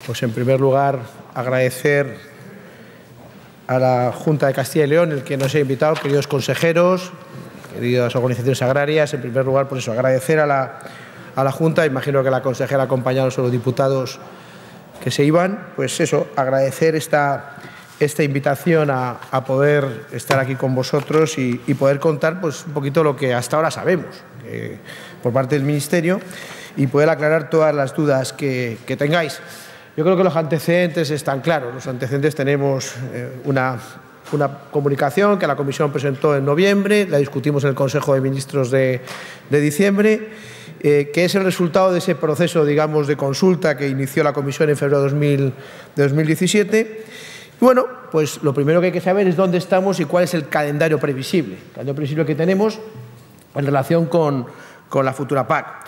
Pues en primer lugar agradecer a la Junta de Castilla y León el que nos haya invitado, queridos consejeros, queridas organizaciones agrarias. En primer lugar, por eso, agradecer a la Junta, imagino que la consejera acompañada a los diputados que se iban, pues eso, agradecer esta invitación a poder estar aquí con vosotros y poder contar pues un poquito lo que hasta ahora sabemos por parte del Ministerio y poder aclarar todas las dudas que tengáis. Yo creo que los antecedentes están claros. Los antecedentes tenemos una comunicación que la Comisión presentó en noviembre, la discutimos en el Consejo de Ministros de diciembre, que es el resultado de ese proceso, digamos, de consulta que inició la Comisión en febrero de 2017. Y bueno, pues lo primero que hay que saber es dónde estamos y cuál es el calendario previsible. El calendario previsible que tenemos en relación con la futura PAC.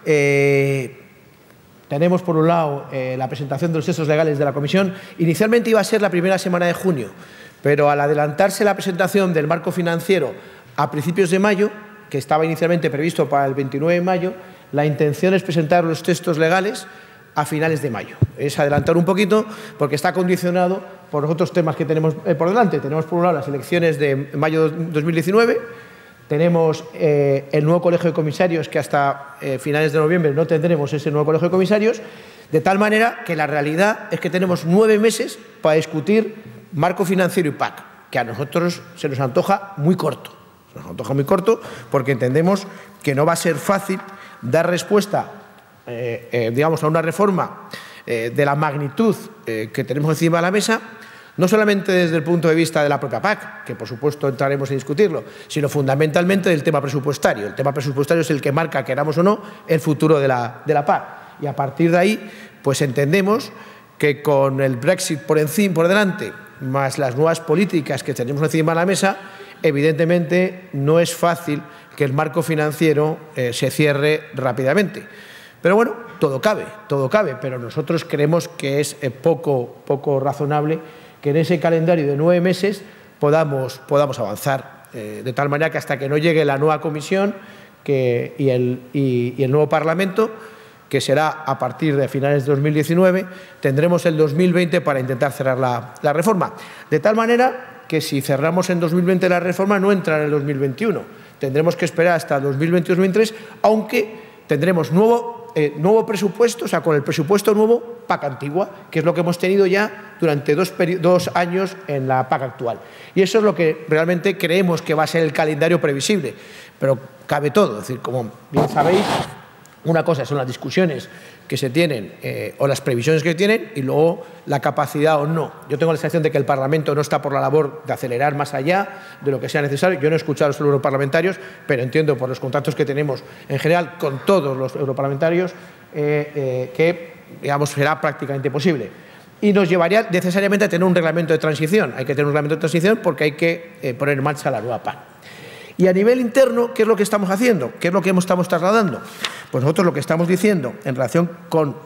Tenemos, por un lado, la presentación de los textos legales de la Comisión. Inicialmente iba a ser la primera semana de junio, pero al adelantarse la presentación del marco financiero a principios de mayo, que estaba inicialmente previsto para el 29 de mayo, la intención es presentar los textos legales a finales de mayo. Es adelantar un poquito porque está condicionado por los otros temas que tenemos por delante. Tenemos, por un lado, las elecciones de mayo de 2019, tenemos el nuevo Colegio de Comisarios, que hasta finales de noviembre no tendremos ese nuevo Colegio de Comisarios, de tal manera que la realidad es que tenemos 9 meses para discutir marco financiero y PAC, que a nosotros se nos antoja muy corto. Se nos antoja muy corto porque entendemos que no va a ser fácil dar respuesta, digamos, a una reforma de la magnitud que tenemos encima de la mesa, no solamente desde el punto de vista de la propia PAC, que por supuesto entraremos a discutirlo, sino fundamentalmente del tema presupuestario. El tema presupuestario es el que marca, queramos o no, el futuro de la PAC. Y a partir de ahí, pues entendemos que con el Brexit por delante, más las nuevas políticas que tenemos encima de la mesa, evidentemente no es fácil que el marco financiero se cierre rápidamente. Pero bueno, todo cabe, pero nosotros creemos que es poco razonable que en ese calendario de 9 meses podamos avanzar, de tal manera que hasta que no llegue la nueva Comisión y el nuevo Parlamento, que será a partir de finales de 2019, tendremos el 2020 para intentar cerrar la reforma. De tal manera que si cerramos en 2020 la reforma no entra en el 2021. Tendremos que esperar hasta el 2022-2023, aunque tendremos nuevo presupuesto, o sea, con el presupuesto nuevo, PAC antigua, que es lo que hemos tenido ya durante 2 años en la PAC actual. Y eso es lo que realmente creemos que va a ser el calendario previsible. Pero cabe todo, es decir, como bien sabéis, una cosa son las discusiones que se tienen o las previsiones que tienen y luego la capacidad o no. Yo tengo la sensación de que el Parlamento no está por la labor de acelerar más allá de lo que sea necesario. Yo no he escuchado a los europarlamentarios, pero entiendo por los contactos que tenemos en general con todos los europarlamentarios que, digamos, será prácticamente posible. Y nos llevaría necesariamente a tener un reglamento de transición. Hay que tener un reglamento de transición porque hay que poner en marcha la nueva PAC. Y a nivel interno, ¿qué es lo que estamos haciendo? ¿Qué es lo que estamos trasladando? Pues nosotros lo que estamos diciendo en relación con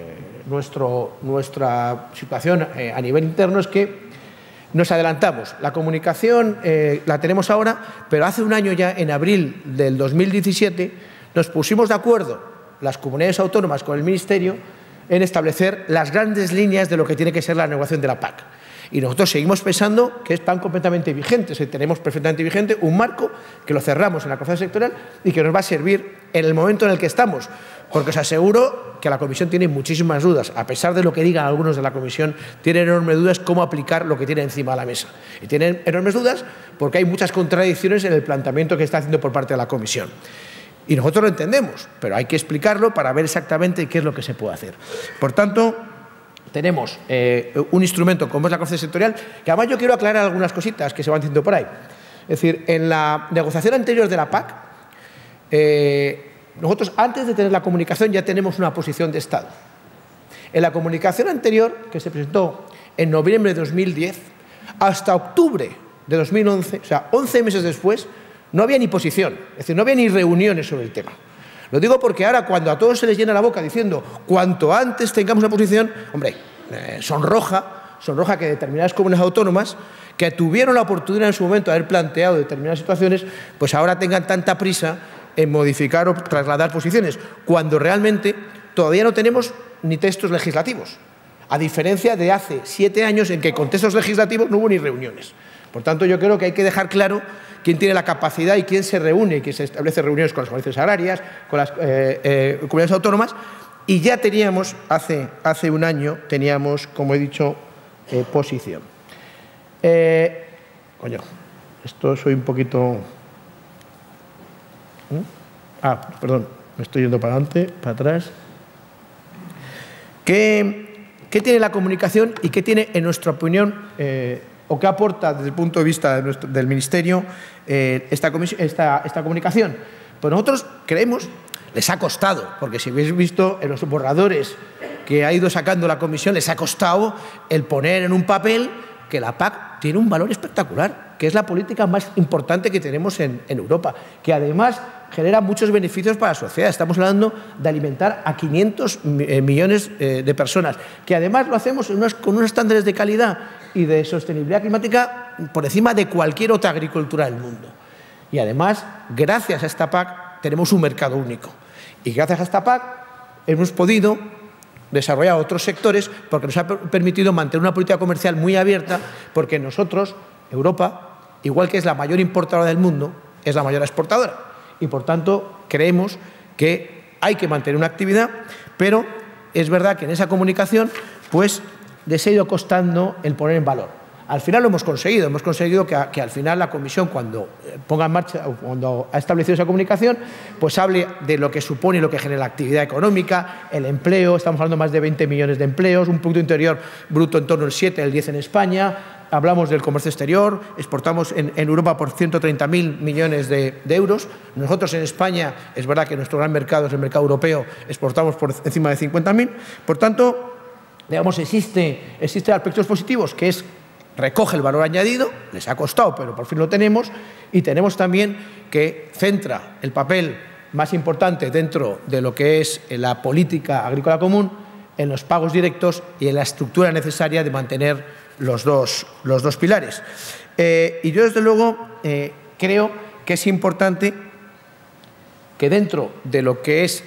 nuestra situación a nivel interno es que nos adelantamos. La comunicación la tenemos ahora, pero hace un año ya, en abril del 2017, nos pusimos de acuerdo las comunidades autónomas con el Ministerio en establecer las grandes líneas de lo que tiene que ser la negociación de la PAC. Y nosotros seguimos pensando que están completamente vigentes, tenemos perfectamente vigente un marco que lo cerramos en la conferencia sectorial y que nos va a servir en el momento en el que estamos, porque os aseguro que la Comisión tiene muchísimas dudas, a pesar de lo que digan algunos de la Comisión, tienen enormes dudas cómo aplicar lo que tiene encima de la mesa. Y tienen enormes dudas porque hay muchas contradicciones en el planteamiento que está haciendo por parte de la Comisión. Y nosotros lo entendemos, pero hay que explicarlo para ver exactamente qué es lo que se puede hacer. Por tanto, tenemos un instrumento como es la conferencia sectorial, que además yo quiero aclarar algunas cositas que se van diciendo por ahí. Es decir, en la negociación anterior de la PAC, nosotros antes de tener la comunicación ya tenemos una posición de Estado. En la comunicación anterior, que se presentó en noviembre de 2010, hasta octubre de 2011, o sea, 11 meses después, no había ni posición, es decir, no había ni reuniones sobre el tema. Lo digo porque ahora, cuando a todos se les llena la boca diciendo cuanto antes tengamos una posición, hombre, sonroja que determinadas comunidades autónomas que tuvieron la oportunidad en su momento de haber planteado determinadas situaciones, pues ahora tengan tanta prisa en modificar o trasladar posiciones, cuando realmente todavía no tenemos ni textos legislativos. a diferencia de hace 7 años en que con textos legislativos no hubo ni reuniones. Por tanto, yo creo que hay que dejar claro quién tiene la capacidad y quién se reúne, y quién se establece reuniones con las organizaciones agrarias, con las comunidades autónomas, y ya teníamos, hace un año, teníamos, como he dicho, posición. Esto soy un poquito... perdón, me estoy yendo para adelante, para atrás. ¿Qué tiene la comunicación y qué tiene, en nuestra opinión, o qué aporta desde el punto de vista del Ministerio esta comunicación? Pues nosotros creemos, les ha costado, porque si habéis visto en los borradores que ha ido sacando la Comisión, les ha costado el poner en un papel que la PAC tiene un valor espectacular, que es la política más importante que tenemos en Europa, que además genera muchos beneficios para la sociedad. Estamos hablando de alimentar a 500 millones de personas, que además lo hacemos con unos estándares de calidad y de sostenibilidad climática por encima de cualquier otra agricultura del mundo. Y además, gracias a esta PAC, tenemos un mercado único. Y gracias a esta PAC hemos podido desarrollar otros sectores porque nos ha permitido mantener una política comercial muy abierta, porque nosotros, Europa, igual que es la mayor importadora del mundo, es la mayor exportadora. Y, por tanto, creemos que hay que mantener una actividad, pero es verdad que en esa comunicación pues les ha ido costando el poner en valor. Al final lo hemos conseguido que al final la Comisión, cuando ponga en marcha, o cuando ha establecido esa comunicación, pues hable de lo que supone y lo que genera la actividad económica, el empleo. Estamos hablando de más de 20 millones de empleos, un Producto Interior Bruto en torno al 7, el 10 en España. Hablamos del comercio exterior, exportamos en Europa por 130.000 millones de euros. Nosotros en España, es verdad que nuestro gran mercado es el mercado europeo, exportamos por encima de 50.000. Por tanto, digamos, existen aspectos positivos, que es recoge el valor añadido, les ha costado, pero por fin lo tenemos, y tenemos también que centra el papel más importante dentro de lo que es la política agrícola común en los pagos directos y en la estructura necesaria de mantener los dos pilares. Y yo, desde luego, creo que es importante que dentro de lo que es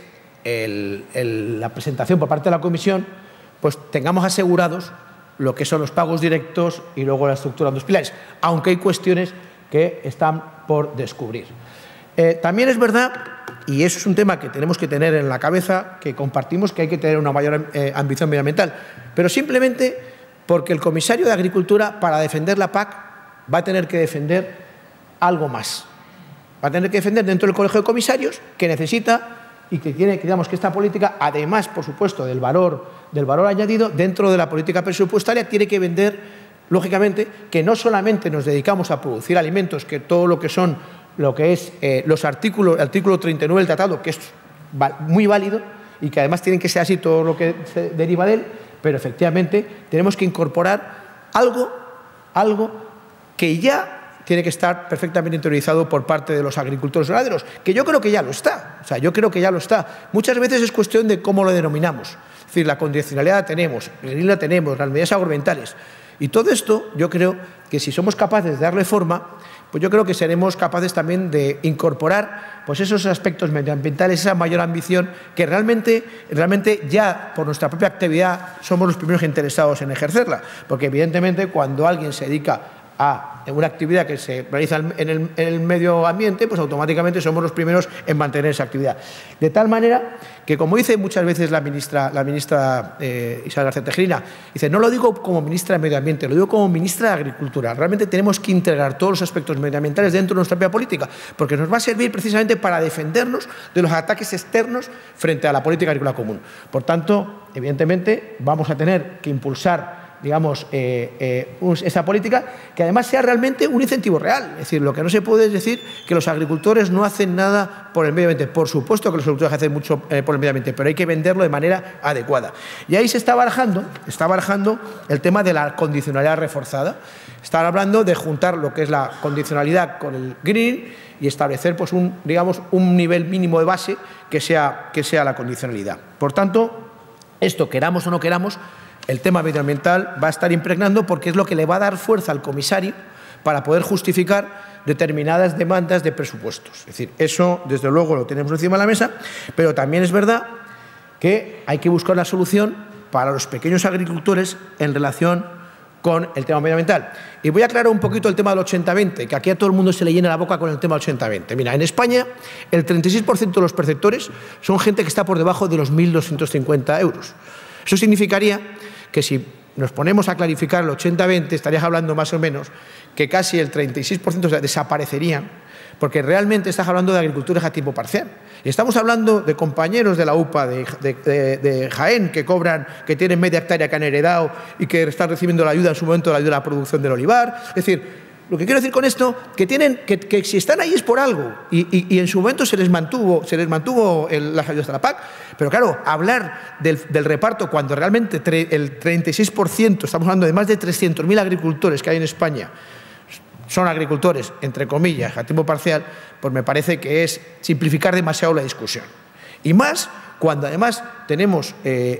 la presentación por parte de la Comisión, pues tengamos asegurados lo que son los pagos directos y luego la estructura de los pilares, aunque hay cuestiones que están por descubrir. También es verdad, y eso es un tema que tenemos que tener en la cabeza, que compartimos que hay que tener una mayor ambición medioambiental, pero simplemente porque el comisario de Agricultura, para defender la PAC, va a tener que defender algo más. Va a tener que defender dentro del Colegio de Comisarios, que necesita y que tiene, digamos, que esta política, además, por supuesto, del valor añadido, dentro de la política presupuestaria, tiene que vender, lógicamente, que no solamente nos dedicamos a producir alimentos, que todo lo que son, lo que es los artículos, el artículo 39 del tratado, que es muy válido y que además tienen que ser así todo lo que se deriva de él, pero efectivamente tenemos que incorporar algo que ya tiene que estar perfectamente interiorizado por parte de los agricultores ganaderos, que yo creo que ya lo está. O sea, yo creo que ya lo está. Muchas veces es cuestión de cómo lo denominamos. Es decir, la condicionalidad la tenemos, el green la tenemos, las medidas agroambientales. Y todo esto, yo creo que si somos capaces de darle forma, pues yo creo que seremos capaces también de incorporar pues esos aspectos medioambientales, esa mayor ambición, que realmente ya por nuestra propia actividad somos los primeros interesados en ejercerla. Porque evidentemente cuando alguien se dedica a una actividad que se realiza en el medio ambiente, pues automáticamente somos los primeros en mantener esa actividad. De tal manera que, como dice muchas veces la ministra Isabel García Tejerina, dice, no lo digo como ministra de Medio Ambiente, lo digo como ministra de Agricultura. Realmente tenemos que integrar todos los aspectos medioambientales dentro de nuestra propia política, porque nos va a servir precisamente para defendernos de los ataques externos frente a la política agrícola común. Por tanto, evidentemente, vamos a tener que impulsar, digamos, esa política que además sea realmente un incentivo real. Es decir, lo que no se puede es decir que los agricultores no hacen nada por el medio ambiente. Por supuesto que los agricultores hacen mucho por el medio ambiente, pero hay que venderlo de manera adecuada. Y ahí se está barajando el tema de la condicionalidad reforzada. Están hablando de juntar lo que es la condicionalidad con el green y establecer pues un nivel mínimo de base que sea la condicionalidad. Por tanto, esto, queramos o no queramos, el tema medioambiental va a estar impregnando, porque es lo que le va a dar fuerza al comisario para poder justificar determinadas demandas de presupuestos. Es decir, eso desde luego lo tenemos encima de la mesa, pero también es verdad que hay que buscar una solución para los pequeños agricultores en relación con el tema medioambiental. Y voy a aclarar un poquito el tema del 80-20, que aquí a todo el mundo se le llena la boca con el tema del 80-20. Mira, en España el 36% de los perceptores son gente que está por debajo de los 1.250 euros. Eso significaría que si nos ponemos a clarificar el 80-20, estarías hablando más o menos que casi el 36% desaparecerían, porque realmente estás hablando de agricultores a tiempo parcial. Y estamos hablando de compañeros de la UPA de Jaén que cobran, que tienen media hectárea que han heredado y que están recibiendo la ayuda en su momento, la ayuda a la producción del olivar. Es decir, lo que quiero decir con esto, que si están ahí es por algo y en su momento se les mantuvo las ayudas de la PAC, pero claro, hablar del reparto cuando realmente el 36%, estamos hablando de más de 300.000 agricultores que hay en España, son agricultores, entre comillas, a tiempo parcial, pues me parece que es simplificar demasiado la discusión. Y más cuando además tenemos yo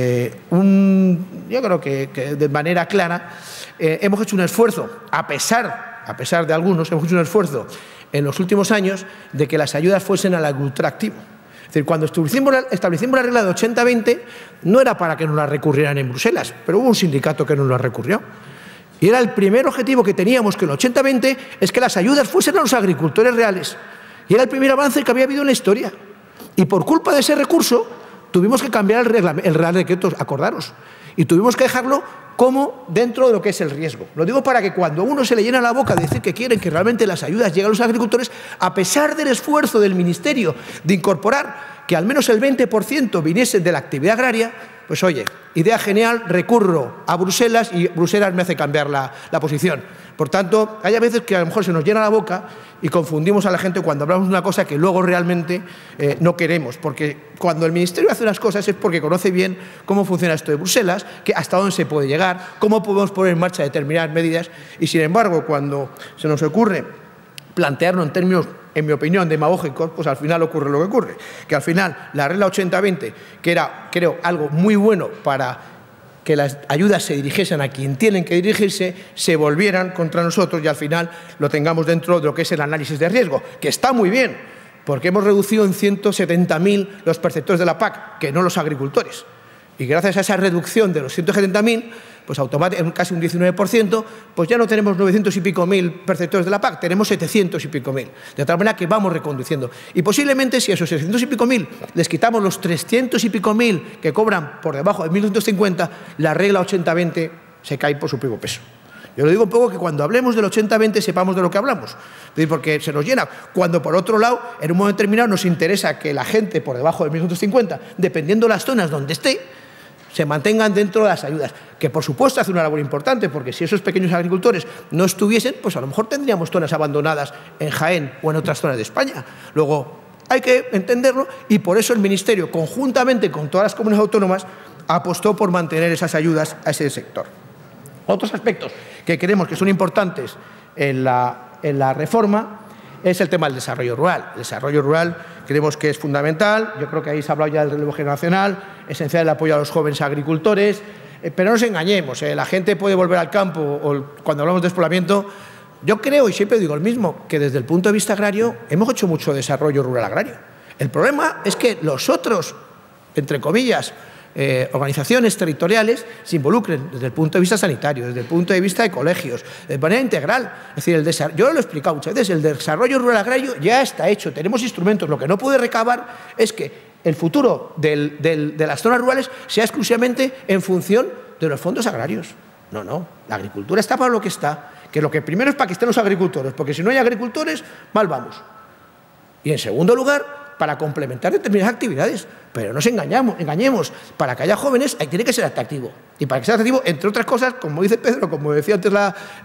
creo que de manera clara, hemos hecho un esfuerzo, a pesar de algunos, hemos hecho un esfuerzo en los últimos años de que las ayudas fuesen al agricultor activo. Es decir, cuando establecimos la regla de 80-20, no era para que nos la recurrieran en Bruselas, pero hubo un sindicato que nos la recurrió. Y era el primer objetivo que teníamos, que el 80-20 es que las ayudas fuesen a los agricultores reales. Y era el primer avance que había habido en la historia. Y por culpa de ese recurso tuvimos que cambiar el Real Decreto, acordaros. Y tuvimos que dejarlo como dentro de lo que es el riesgo. Lo digo para que cuando a uno se le llena la boca de decir que quieren que realmente las ayudas lleguen a los agricultores, a pesar del esfuerzo del Ministerio de incorporar que al menos el 20% viniese de la actividad agraria, pues oye, idea genial, recurro a Bruselas y Bruselas me hace cambiar la posición. Por tanto, hay a veces que a lo mejor se nos llena la boca y confundimos a la gente cuando hablamos de una cosa que luego realmente no queremos, porque cuando el Ministerio hace unas cosas es porque conoce bien cómo funciona esto de Bruselas, que hasta dónde se puede llegar, cómo podemos poner en marcha determinadas medidas y, sin embargo, cuando se nos ocurre plantearlo en términos, en mi opinión, demagógicos, pues al final ocurre lo que ocurre. Que al final la regla 80-20, que era, creo, algo muy bueno para que las ayudas se dirigiesen a quien tienen que dirigirse, se volvieran contra nosotros y al final lo tengamos dentro de lo que es el análisis de riesgo, que está muy bien, porque hemos reducido en 170.000 los perceptores de la PAC, que no los agricultores. Y gracias a esa reducción de los 170.000, pues automáticamente, casi un 19%, pues ya no tenemos 900 y pico mil perceptores de la PAC, tenemos 700 y pico mil. De tal manera que vamos reconduciendo. Y posiblemente si a esos 700 y pico mil les quitamos los 300 y pico mil que cobran por debajo de 1.250, la regla 80-20 se cae por su propio peso. Yo lo digo un poco que cuando hablemos del 80-20 sepamos de lo que hablamos, porque se nos llena. Cuando, por otro lado, en un momento determinado nos interesa que la gente por debajo de 1.250, dependiendo de las zonas donde esté, se mantengan dentro de las ayudas, que por supuesto hace una labor importante, porque si esos pequeños agricultores no estuviesen, pues a lo mejor tendríamos zonas abandonadas en Jaén o en otras zonas de España. Luego, hay que entenderlo y por eso el Ministerio, conjuntamente con todas las comunidades autónomas, apostó por mantener esas ayudas a ese sector. Otros aspectos que creemos que son importantes en la reforma es el tema del desarrollo rural. El desarrollo rural creemos que es fundamental. Yo creo que ahí se ha hablado ya del relevo generacional, esencial el apoyo a los jóvenes agricultores. Pero no nos engañemos, la gente puede volver al campo o cuando hablamos de despoblamiento. Yo creo, y siempre digo lo mismo, que desde el punto de vista agrario hemos hecho mucho desarrollo rural agrario. El problema es que los otros, entre comillas, organizaciones territoriales se involucren desde el punto de vista sanitario, desde el punto de vista de colegios, de manera integral. Es decir, yo lo he explicado muchas veces, el desarrollo rural agrario ya está hecho, tenemos instrumentos. Lo que no puede recabar es que el futuro de las zonas rurales sea exclusivamente en función de los fondos agrarios. No, no, la agricultura está para lo que está, que lo que primero es para que estén los agricultores, porque si no hay agricultores, mal vamos. Y en segundo lugar, para complementar determinadas actividades. Pero no nos engañemos, para que haya jóvenes tiene que ser atractivo. Y para que sea atractivo, entre otras cosas, como dice Pedro, como decía antes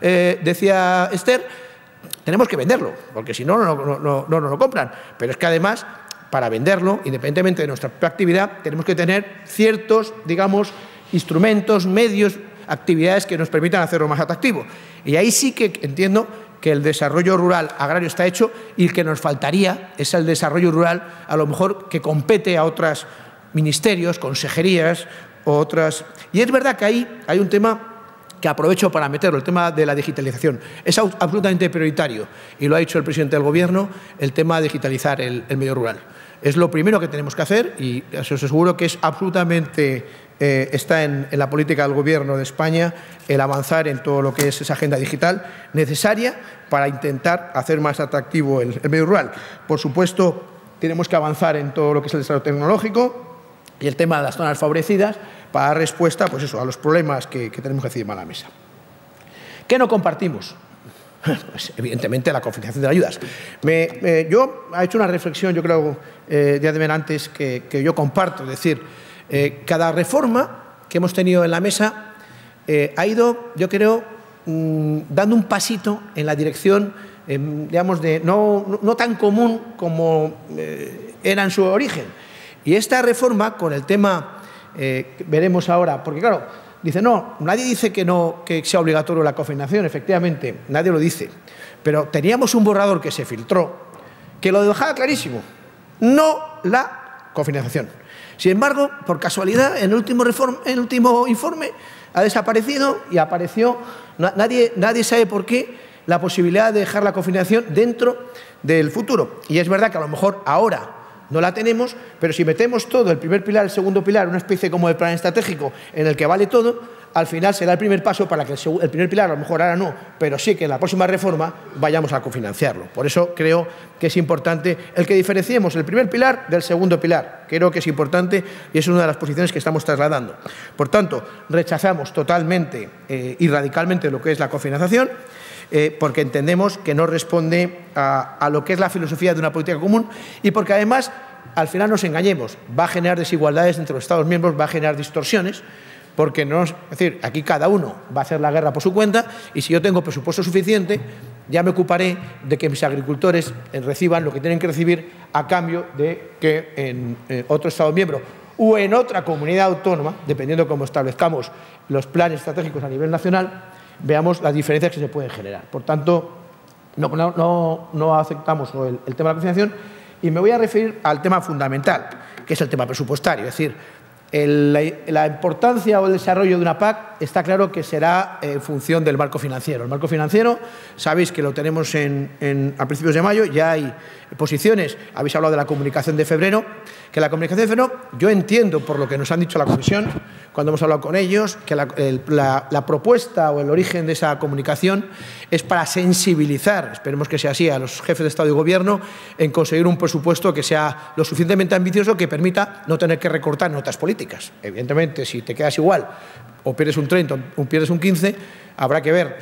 decía Esther, tenemos que venderlo, porque si no, no nos lo compran. Pero es que además, para venderlo, independientemente de nuestra actividad, tenemos que tener ciertos, digamos, instrumentos, medios, actividades que nos permitan hacerlo más atractivo. Y ahí sí que entiendo que el desarrollo rural agrario está hecho y el que nos faltaría es el desarrollo rural, a lo mejor que compete a otros ministerios, consejerías o otras. Y es verdad que ahí hay un tema que aprovecho para meterlo, el tema de la digitalización. Es absolutamente prioritario y lo ha dicho el presidente del Gobierno, el tema de digitalizar el medio rural. Es lo primero que tenemos que hacer y os aseguro que es absolutamente está en la política del Gobierno de España el avanzar en todo lo que es esa agenda digital necesaria para intentar hacer más atractivo el medio rural. Por supuesto, tenemos que avanzar en todo lo que es el desarrollo tecnológico y el tema de las zonas favorecidas para dar respuesta, pues eso, a los problemas que tenemos encima de la mesa. ¿Qué no compartimos? Pues, evidentemente, la cofinanciación de las ayudas. Yo he hecho una reflexión, yo creo, Díaz de Merantes, que yo comparto. Es decir, cada reforma que hemos tenido en la mesa ha ido, yo creo, dando un pasito en la dirección, digamos, de no tan común como era en su origen. Y esta reforma, con el tema, veremos ahora, porque claro, dice, no, nadie dice que sea obligatorio la cofinanciación, efectivamente, nadie lo dice. Pero teníamos un borrador que se filtró que lo dejaba clarísimo, no la cofinanciación. Sin embargo, por casualidad, en el último informe ha desaparecido y apareció, nadie sabe por qué, la posibilidad de dejar la cofinanciación dentro del futuro. Y es verdad que a lo mejor ahora no la tenemos, pero si metemos todo, el primer pilar, el segundo pilar, una especie como de plan estratégico en el que vale todo, al final será el primer paso para que el primer pilar, a lo mejor ahora no, pero sí que en la próxima reforma vayamos a cofinanciarlo. Por eso creo que es importante el que diferenciemos el primer pilar del segundo pilar. Creo que es importante y es una de las posiciones que estamos trasladando. Por tanto, rechazamos totalmente y radicalmente lo que es la cofinanciación, porque entendemos que no responde a lo que es la filosofía de una política común y porque además, al final nos engañemos, va a generar desigualdades entre los Estados miembros, va a generar distorsiones, porque es decir, aquí cada uno va a hacer la guerra por su cuenta y si yo tengo presupuesto suficiente, ya me ocuparé de que mis agricultores reciban lo que tienen que recibir a cambio de que en otro Estado miembro o en otra comunidad autónoma, dependiendo de cómo establezcamos los planes estratégicos a nivel nacional, veamos las diferencias que se pueden generar. Por tanto, no aceptamos el tema de la cofinanciación y me voy a referir al tema fundamental, que es el tema presupuestario. Es decir, la importancia o el desarrollo de una PAC está claro que será en función del marco financiero. El marco financiero, sabéis que lo tenemos a principios de mayo, ya hay posiciones, habéis hablado de la comunicación de febrero, que la comunicación de febrero, yo entiendo por lo que nos han dicho la Comisión, cuando hemos hablado con ellos, que la propuesta o el origen de esa comunicación es para sensibilizar, esperemos que sea así, a los jefes de Estado y Gobierno en conseguir un presupuesto que sea lo suficientemente ambicioso que permita no tener que recortar en otras políticas. Evidentemente, si te quedas igual o pierdes un 30 o pierdes un 15, habrá que ver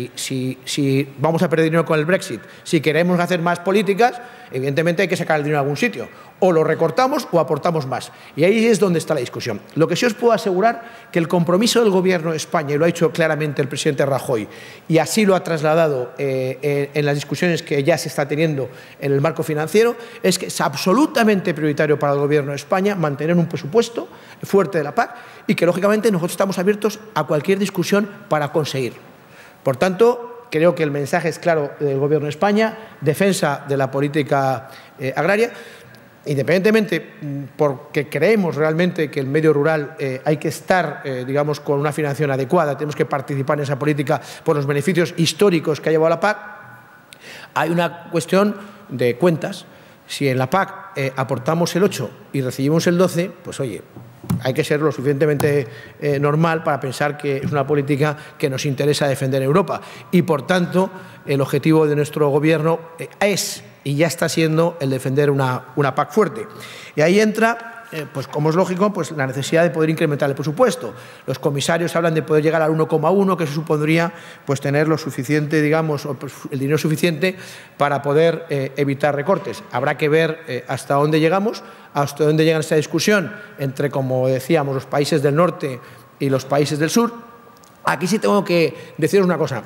si vamos a perder dinero con el Brexit. Si queremos hacer más políticas, evidentemente hay que sacar el dinero de algún sitio. O lo recortamos o aportamos más. Y ahí es donde está la discusión. Lo que sí os puedo asegurar que el compromiso del Gobierno de España, y lo ha hecho claramente el presidente Rajoy, y así lo ha trasladado en las discusiones que ya se está teniendo en el marco financiero, es que es absolutamente prioritario para el Gobierno de España mantener un presupuesto fuerte de la PAC y que, lógicamente, nosotros estamos abiertos a cualquier discusión para conseguir. Por tanto, creo que el mensaje es claro del Gobierno de España, defensa de la política agraria, independientemente porque creemos realmente que el medio rural hay que estar, digamos, con una financiación adecuada, tenemos que participar en esa política por los beneficios históricos que ha llevado la PAC, hay una cuestión de cuentas. Si en la PAC aportamos el 8 y recibimos el 12, pues oye, hay que ser lo suficientemente normal para pensar que es una política que nos interesa defender en Europa. Y, por tanto, el objetivo de nuestro Gobierno es, y ya está siendo, el defender una PAC fuerte. Y ahí entra, pues como es lógico, pues la necesidad de poder incrementar el presupuesto. Los comisarios hablan de poder llegar al 1,1, que eso supondría pues tener lo suficiente, digamos, el dinero suficiente para poder evitar recortes. Habrá que ver hasta dónde llegamos, hasta dónde llega esta discusión entre, como decíamos, los países del norte y los países del sur. Aquí sí tengo que deciros una cosa.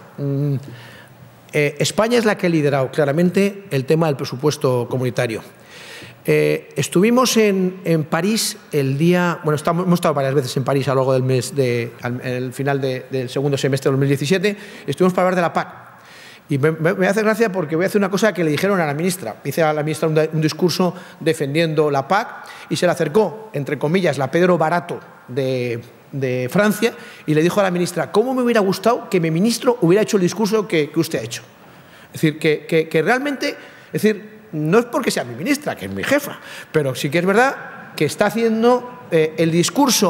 España es la que ha liderado claramente el tema del presupuesto comunitario. Estuvimos en París el día... Bueno, hemos estado varias veces en París a lo largo del mes, al final del segundo semestre de 2017. Estuvimos para hablar de la PAC. Y me hace gracia porque voy a hacer una cosa que le dijeron a la ministra. Hice a la ministra un discurso defendiendo la PAC y se le acercó, entre comillas, la Pedro Barato de Francia y le dijo a la ministra: ¿cómo me hubiera gustado que mi ministro hubiera hecho el discurso que usted ha hecho? Es decir, que realmente... Es decir, no es porque sea mi ministra, que es mi jefa, pero sí que es verdad que está haciendo el discurso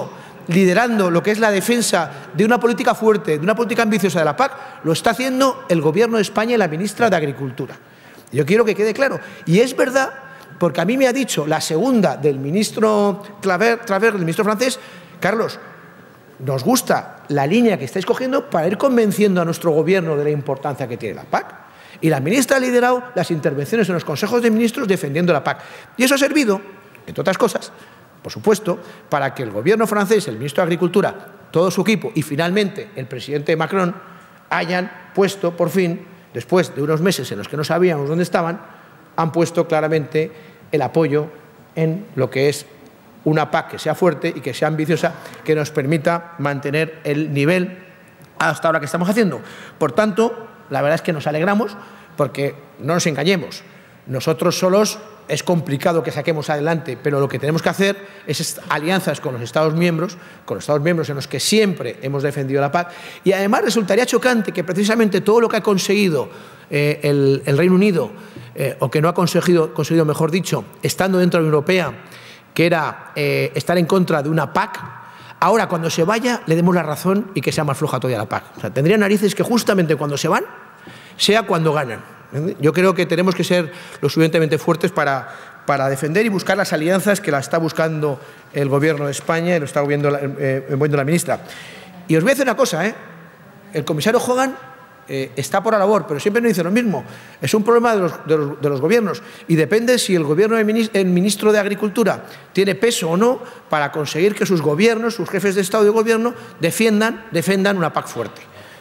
liderando lo que es la defensa de una política fuerte, de una política ambiciosa de la PAC, lo está haciendo el Gobierno de España y la ministra de Agricultura. Yo quiero que quede claro. Y es verdad, porque a mí me ha dicho la segunda del ministro Travers, del ministro francés, Carlos, nos gusta la línea que estáis cogiendo para ir convenciendo a nuestro Gobierno de la importancia que tiene la PAC. Y la ministra ha liderado las intervenciones en los consejos de ministros defendiendo la PAC. Y eso ha servido, entre otras cosas, por supuesto, para que el Gobierno francés, el ministro de Agricultura, todo su equipo y finalmente el presidente Macron hayan puesto, por fin, después de unos meses en los que no sabíamos dónde estaban, han puesto claramente el apoyo en lo que es una PAC que sea fuerte y que sea ambiciosa, que nos permita mantener el nivel hasta ahora que estamos haciendo. Por tanto, la verdad es que nos alegramos porque, no nos engañemos, nosotros solos es complicado que saquemos adelante, pero lo que tenemos que hacer es alianzas con los Estados miembros en los que siempre hemos defendido la PAC. Y además resultaría chocante que precisamente todo lo que ha conseguido el Reino Unido, o que no ha conseguido, mejor dicho, estando dentro de la Unión Europea, que era estar en contra de una PAC, ahora cuando se vaya le demos la razón y que sea más floja todavía la PAC. O sea, tendría narices que justamente cuando se van sea cuando ganan. Yo creo que tenemos que ser lo suficientemente fuertes para defender y buscar las alianzas que la está buscando el Gobierno de España y lo está viendo la ministra. Y os voy a decir una cosa, el comisario Hogan está por la labor, pero siempre nos dice lo mismo. Es un problema de los gobiernos y depende si el gobierno del ministro de Agricultura tiene peso o no para conseguir que sus gobiernos, sus jefes de Estado y de Gobierno defendan una PAC fuerte.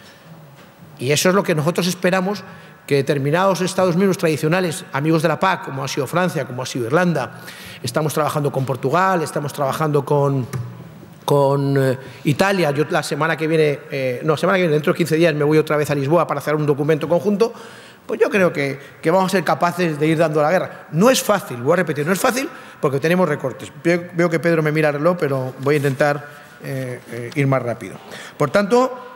Y eso es lo que nosotros esperamos, que determinados Estados miembros tradicionales, amigos de la PAC, como ha sido Francia, como ha sido Irlanda, estamos trabajando con Portugal, estamos trabajando con Italia. Yo la semana que viene, dentro de 15 días me voy otra vez a Lisboa para hacer un documento conjunto. Pues yo creo que vamos a ser capaces de ir dando la guerra. No es fácil, voy a repetir, no es fácil porque tenemos recortes. Veo que Pedro me mira el reloj, pero voy a intentar ir más rápido. Por tanto,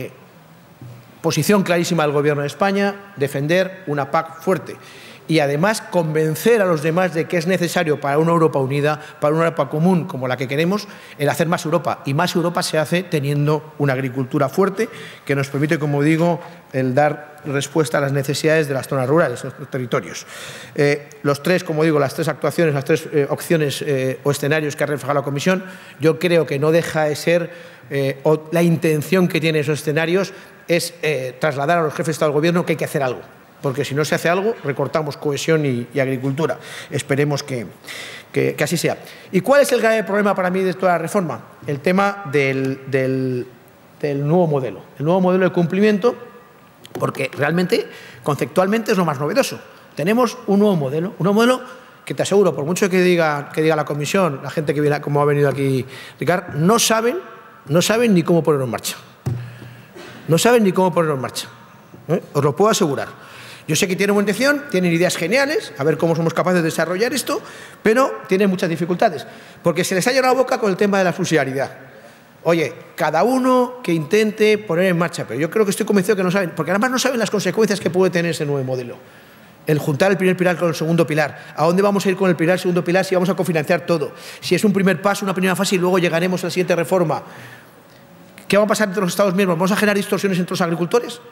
posición clarísima del Gobierno de España, defender una PAC fuerte y además convencer a los demás de que es necesario para una Europa unida, para una Europa común como la que queremos, el hacer más Europa. Y más Europa se hace teniendo una agricultura fuerte que nos permite, como digo, el dar respuesta a las necesidades de las zonas rurales, de los territorios. Los tres, como digo, las tres actuaciones, las tres opciones o escenarios que ha reflejado la Comisión, yo creo que no deja de ser, o la intención que tienen esos escenarios es trasladar a los jefes de Estado del Gobierno que hay que hacer algo. Porque si no se hace algo, recortamos cohesión y agricultura. Esperemos que así sea. ¿Y cuál es el grave problema para mí de toda la reforma? El tema del nuevo modelo. El nuevo modelo de cumplimiento, porque realmente, conceptualmente, es lo más novedoso. Tenemos un nuevo modelo que te aseguro, por mucho que diga la Comisión, la gente que viene, como ha venido aquí Ricard, no saben ni cómo ponerlo en marcha. No saben ni cómo ponerlo en marcha. Os lo puedo asegurar. Yo sé que tienen buena intención, tienen ideas geniales, a ver cómo somos capaces de desarrollar esto, pero tienen muchas dificultades, porque se les ha llenado la boca con el tema de la subsidiariedad. Oye, cada uno que intente poner en marcha, pero yo creo que estoy convencido que no saben, porque además no saben las consecuencias que puede tener ese nuevo modelo. El juntar el primer pilar con el segundo pilar. ¿A dónde vamos a ir con el primer y segundo pilar si vamos a cofinanciar todo? Si es un primer paso, una primera fase y luego llegaremos a la siguiente reforma. ¿Qué va a pasar entre los Estados miembros? ¿Vamos a generar distorsiones entre los agricultores?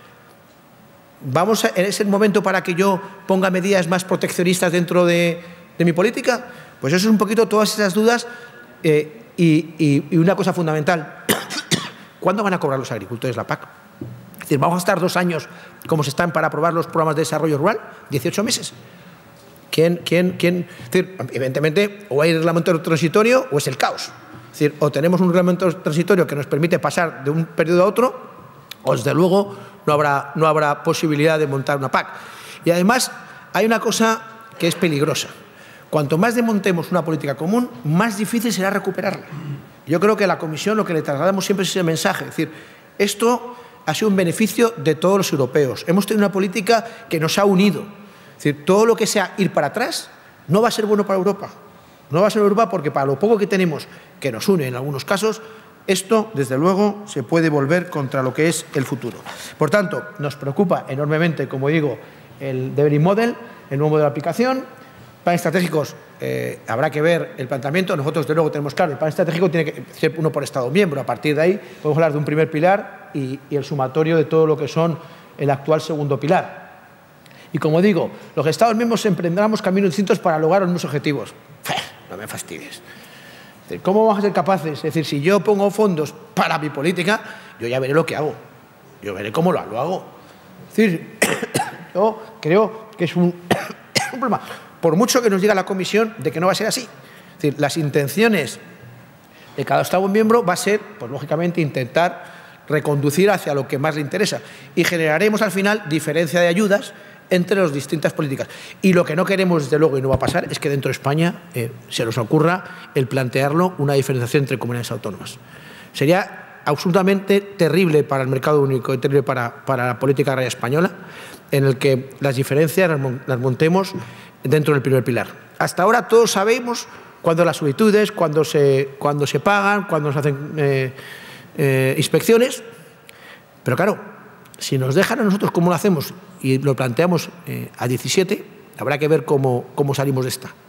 ¿Es el momento para que yo ponga medidas más proteccionistas dentro de mi política? Pues eso es un poquito todas esas dudas y una cosa fundamental. ¿Cuándo van a cobrar los agricultores la PAC? Es decir, ¿vamos a estar 2 años como se están para aprobar los programas de desarrollo rural? 18 meses. ¿Quién? Es decir, evidentemente, o hay reglamento transitorio o es el caos. Es decir, o tenemos un reglamento transitorio que nos permite pasar de un periodo a otro, o desde luego no habrá posibilidad de montar una PAC. Y además hay una cosa que es peligrosa. Cuanto más desmontemos una política común, más difícil será recuperarla. Yo creo que a la Comisión lo que le trasladamos siempre es ese mensaje. Es decir, esto ha sido un beneficio de todos los europeos. Hemos tenido una política que nos ha unido. Es decir, todo lo que sea ir para atrás no va a ser bueno para Europa. No va a ser Europa porque para lo poco que tenemos, que nos une en algunos casos, esto, desde luego, se puede volver contra lo que es el futuro. Por tanto, nos preocupa enormemente, como digo, el delivery model, el nuevo modelo de aplicación. planes estratégicos habrá que ver el planteamiento. Nosotros, de luego, tenemos claro, el plan estratégico tiene que ser uno por Estado miembro. A partir de ahí podemos hablar de un primer pilar y el sumatorio de todo lo que son el actual segundo pilar. Y como digo, los Estados miembros emprenderemos caminos distintos para lograr los mismos objetivos. No me fastidies. ¿Cómo vamos a ser capaces? Es decir, si yo pongo fondos para mi política, yo ya veré lo que hago. Yo veré cómo lo hago. Es decir, yo creo que es un problema. Por mucho que nos diga la Comisión de que no va a ser así. Es decir, las intenciones de cada Estado miembro va a ser, pues lógicamente, intentar reconducir hacia lo que más le interesa. Y generaremos al final diferencia de ayudas entre las distintas políticas. Y lo que no queremos, desde luego, y no va a pasar, es que dentro de España se nos ocurra el plantearlo una diferenciación entre comunidades autónomas. Sería absolutamente terrible para el mercado único y terrible para la política agraria española, en el que las diferencias las montemos dentro del primer pilar. Hasta ahora todos sabemos cuándo las solicitudes, cuándo se pagan, cuándo se hacen inspecciones, pero claro, si nos dejan a nosotros cómo lo hacemos y lo planteamos a 17, habrá que ver cómo salimos de esta.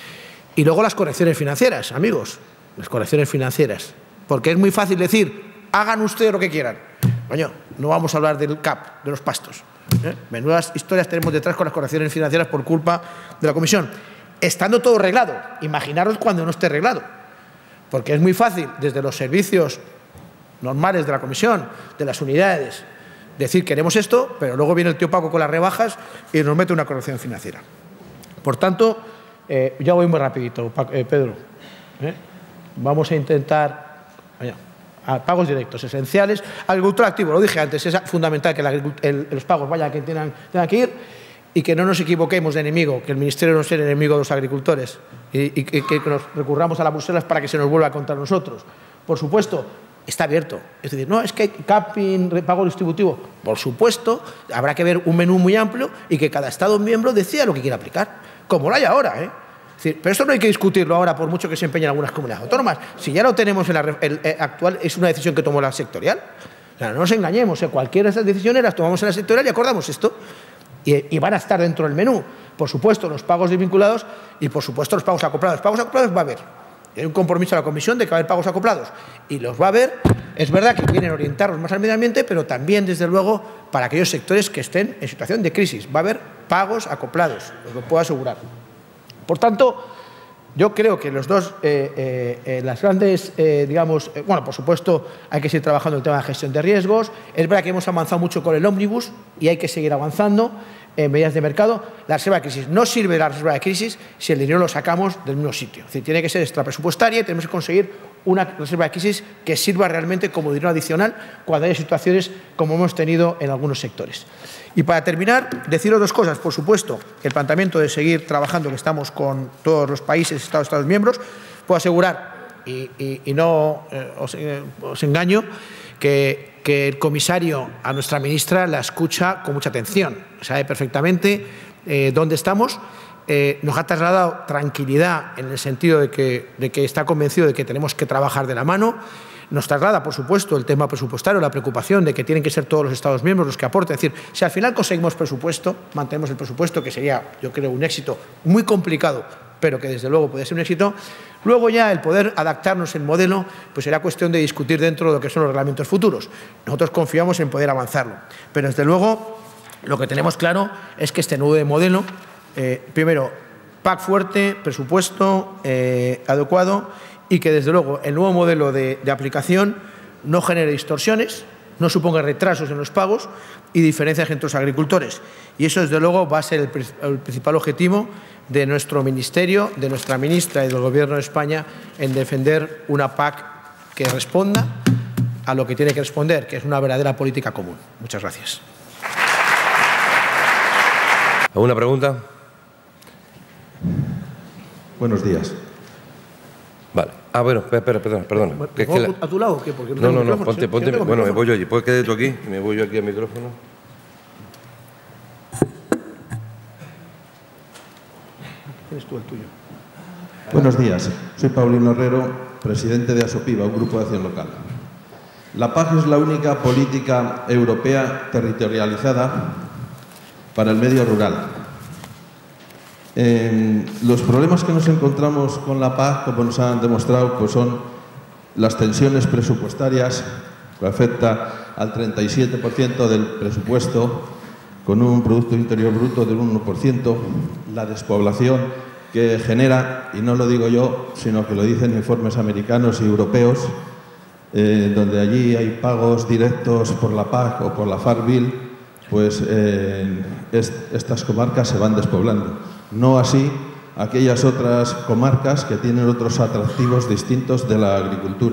Y luego las correcciones financieras, amigos, las correcciones financieras. Porque es muy fácil decir, hagan ustedes lo que quieran. Coño, no vamos a hablar del CAP, de los pastos. Menudas historias tenemos detrás con las correcciones financieras por culpa de la Comisión. Estando todo reglado, imaginaros cuando no esté reglado. Porque es muy fácil, desde los servicios normales de la Comisión, de las unidades, decir queremos esto, pero luego viene el tío Paco con las rebajas y nos mete una corrección financiera. Por tanto, ya voy muy rapidito, Pedro. Vamos a intentar a pagos directos esenciales. Agricultura activa, lo dije antes, es fundamental que los pagos vayan a quien tengan que ir y que no nos equivoquemos de enemigo, que el Ministerio no sea el enemigo de los agricultores y que nos recurramos a las Bruselas para que se nos vuelva contra nosotros. Por supuesto, está abierto. Es decir, no, es que hay capping, pago distributivo. Por supuesto, habrá que ver un menú muy amplio y que cada Estado miembro decida lo que quiera aplicar, como lo hay ahora. Es decir, pero esto no hay que discutirlo ahora por mucho que se empeñen algunas comunidades autónomas. Si ya lo tenemos en la actual, es una decisión que tomó la sectorial. O sea, no nos engañemos, cualquiera de esas decisiones las tomamos en la sectorial y acordamos esto. Y van a estar dentro del menú. Por supuesto, los pagos desvinculados y, por supuesto, los pagos acoplados. Pagos acoplados va a haber. Hay un compromiso de la Comisión de que va a haber pagos acoplados y los va a haber. Es verdad que quieren orientarlos más al medio ambiente, pero también, desde luego, para aquellos sectores que estén en situación de crisis. Va a haber pagos acoplados, os lo puedo asegurar. Por tanto, yo creo que los dos, las grandes, bueno, por supuesto, hay que seguir trabajando en el tema de gestión de riesgos. Es verdad que hemos avanzado mucho con el ómnibus y hay que seguir avanzando en medidas de mercado. La reserva de crisis no sirve la reserva de crisis si el dinero lo sacamos del mismo sitio. Es decir, tiene que ser extrapresupuestaria y tenemos que conseguir una reserva de crisis que sirva realmente como dinero adicional cuando haya situaciones como hemos tenido en algunos sectores. Y para terminar, deciros dos cosas. Por supuesto, el planteamiento de seguir trabajando, que estamos con todos los países, Estados miembros, puedo asegurar, y no os engaño, que el comisario a nuestra ministra la escucha con mucha atención. Sabe perfectamente dónde estamos. Nos ha trasladado tranquilidad en el sentido de que está convencido de que tenemos que trabajar de la mano. Nos traslada, por supuesto, el tema presupuestario, la preocupación de que tienen que ser todos los Estados miembros los que aporten. Es decir, si al final conseguimos presupuesto, mantenemos el presupuesto, que sería, yo creo, un éxito muy complicado, pero que desde luego puede ser un éxito. Luego ya el poder adaptarnos el modelo, pues será cuestión de discutir dentro de lo que son los reglamentos futuros. Nosotros confiamos en poder avanzarlo. Pero desde luego lo que tenemos claro es que este nuevo modelo, primero, PAC fuerte, presupuesto adecuado y que desde luego el nuevo modelo de aplicación no genere distorsiones, no suponga retrasos en los pagos y diferencias entre los agricultores. Y eso, desde luego, va a ser el principal objetivo de nuestro Ministerio, de nuestra ministra y del Gobierno de España en defender una PAC que responda a lo que tiene que responder, que es una verdadera política común. Muchas gracias. ¿Alguna pregunta? Buenos días. Vale. Ah, bueno, perdona. ¿A tu lado o qué? Porque no, ponte. Bueno, me voy yo allí. ¿Puedes quedar tú aquí? Me voy yo aquí al micrófono. Tienes tú el tuyo. Buenos días. Soy Paulino Herrero, presidente de ASOPIVA, un grupo de acción local. La PAC es la única política europea territorializada para el medio rural. Los problemas que nos encontramos con la PAC, como nos han demostrado, pues son las tensiones presupuestarias, que afecta al 37% del presupuesto, con un Producto Interior Bruto del 1%, la despoblación que genera, y no lo digo yo, sino que lo dicen informes americanos y europeos, donde allí hay pagos directos por la PAC o por la Farm Bill, pues estas comarcas se van despoblando. No así aquellas otras comarcas que tienen otros atractivos distintos de la agricultura.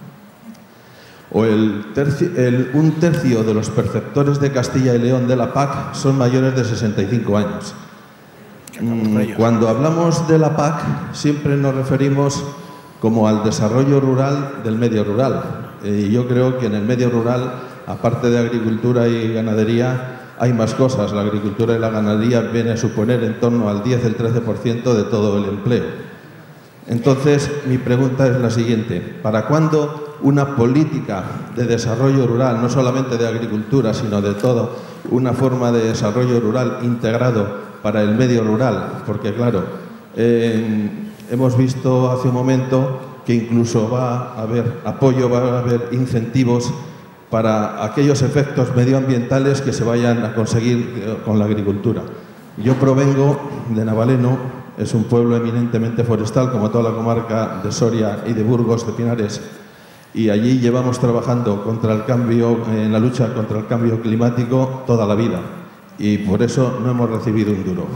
O un tercio de los perceptores de Castilla y León de la PAC son mayores de 65 años. Cuando hablamos de la PAC siempre nos referimos como al desarrollo rural del medio rural. Y yo creo que en el medio rural, aparte de agricultura y ganadería, hay más cosas. La agricultura y la ganadería viene a suponer en torno al 10, el 13% de todo el empleo. Entonces, mi pregunta es la siguiente. ¿Para cuándo una política de desarrollo rural, no solamente de agricultura, sino de todo, una forma de desarrollo rural integrado para el medio rural? Porque, claro, hemos visto hace un momento que incluso va a haber apoyo, va a haber incentivos para aquellos efectos medioambientales que se vayan a conseguir con la agricultura. Yo provengo de Navaleno, es un pueblo eminentemente forestal, como toda la comarca de Soria y de Burgos, de Pinares, y allí llevamos trabajando contra el cambio, en la lucha contra el cambio climático toda la vida, y por eso no hemos recibido un duro.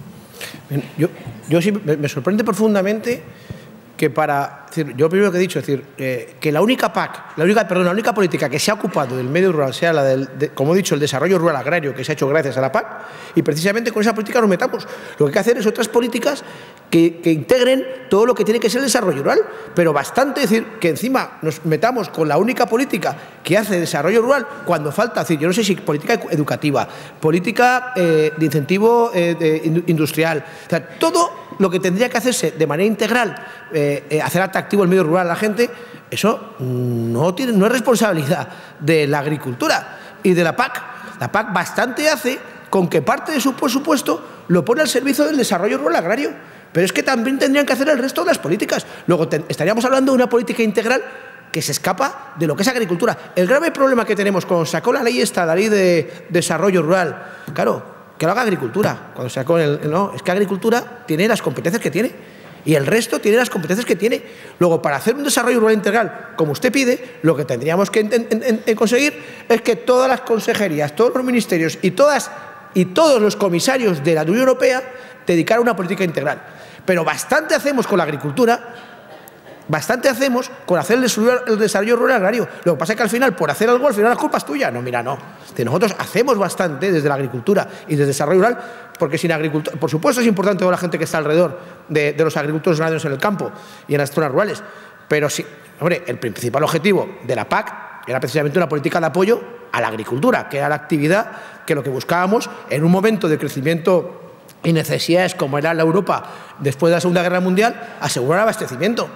Yo sí me sorprende profundamente que yo primero que he dicho, es decir, que la única política que se ha ocupado del medio rural sea la como he dicho, el desarrollo rural agrario, que se ha hecho gracias a la PAC, y precisamente con esa política nos metamos. Lo que hay que hacer es otras políticas que integren todo lo que tiene que ser el desarrollo rural, pero bastante decir que encima nos metamos con la única política que hace desarrollo rural cuando falta, es decir, yo no sé si política educativa, política de incentivo industrial, o sea, todo lo que tendría que hacerse de manera integral, hacer atractivo el medio rural a la gente, eso no es responsabilidad de la agricultura y de la PAC. La PAC bastante hace con que parte de su presupuesto lo pone al servicio del desarrollo rural agrario. Pero es que también tendrían que hacer el resto de las políticas. Luego estaríamos hablando de una política integral que se escapa de lo que es agricultura. El grave problema que tenemos cuando sacó la ley la ley de desarrollo rural, claro, que lo haga agricultura. Cuando sacó es que agricultura tiene las competencias que tiene y el resto tiene las competencias que tiene. Luego, para hacer un desarrollo rural integral, como usted pide, lo que tendríamos que conseguir es que todas las consejerías, todos los ministerios y todos los comisarios de la Unión Europea dedicaran una política integral. Pero bastante hacemos con la agricultura, bastante hacemos con hacer el desarrollo rural agrario. Lo que pasa es que al final, por hacer algo, al final la culpa es tuya. No, mira, no. Nosotros hacemos bastante desde la agricultura y desde el desarrollo rural, porque sin agricultura, por supuesto es importante toda la gente que está alrededor de los agricultores ganaderos en el campo y en las zonas rurales, pero sí, hombre, el principal objetivo de la PAC era precisamente una política de apoyo a la agricultura, que era la actividad que lo que buscábamos en un momento de crecimiento y necesidades como era la Europa después de la Segunda Guerra Mundial, asegurar abastecimiento.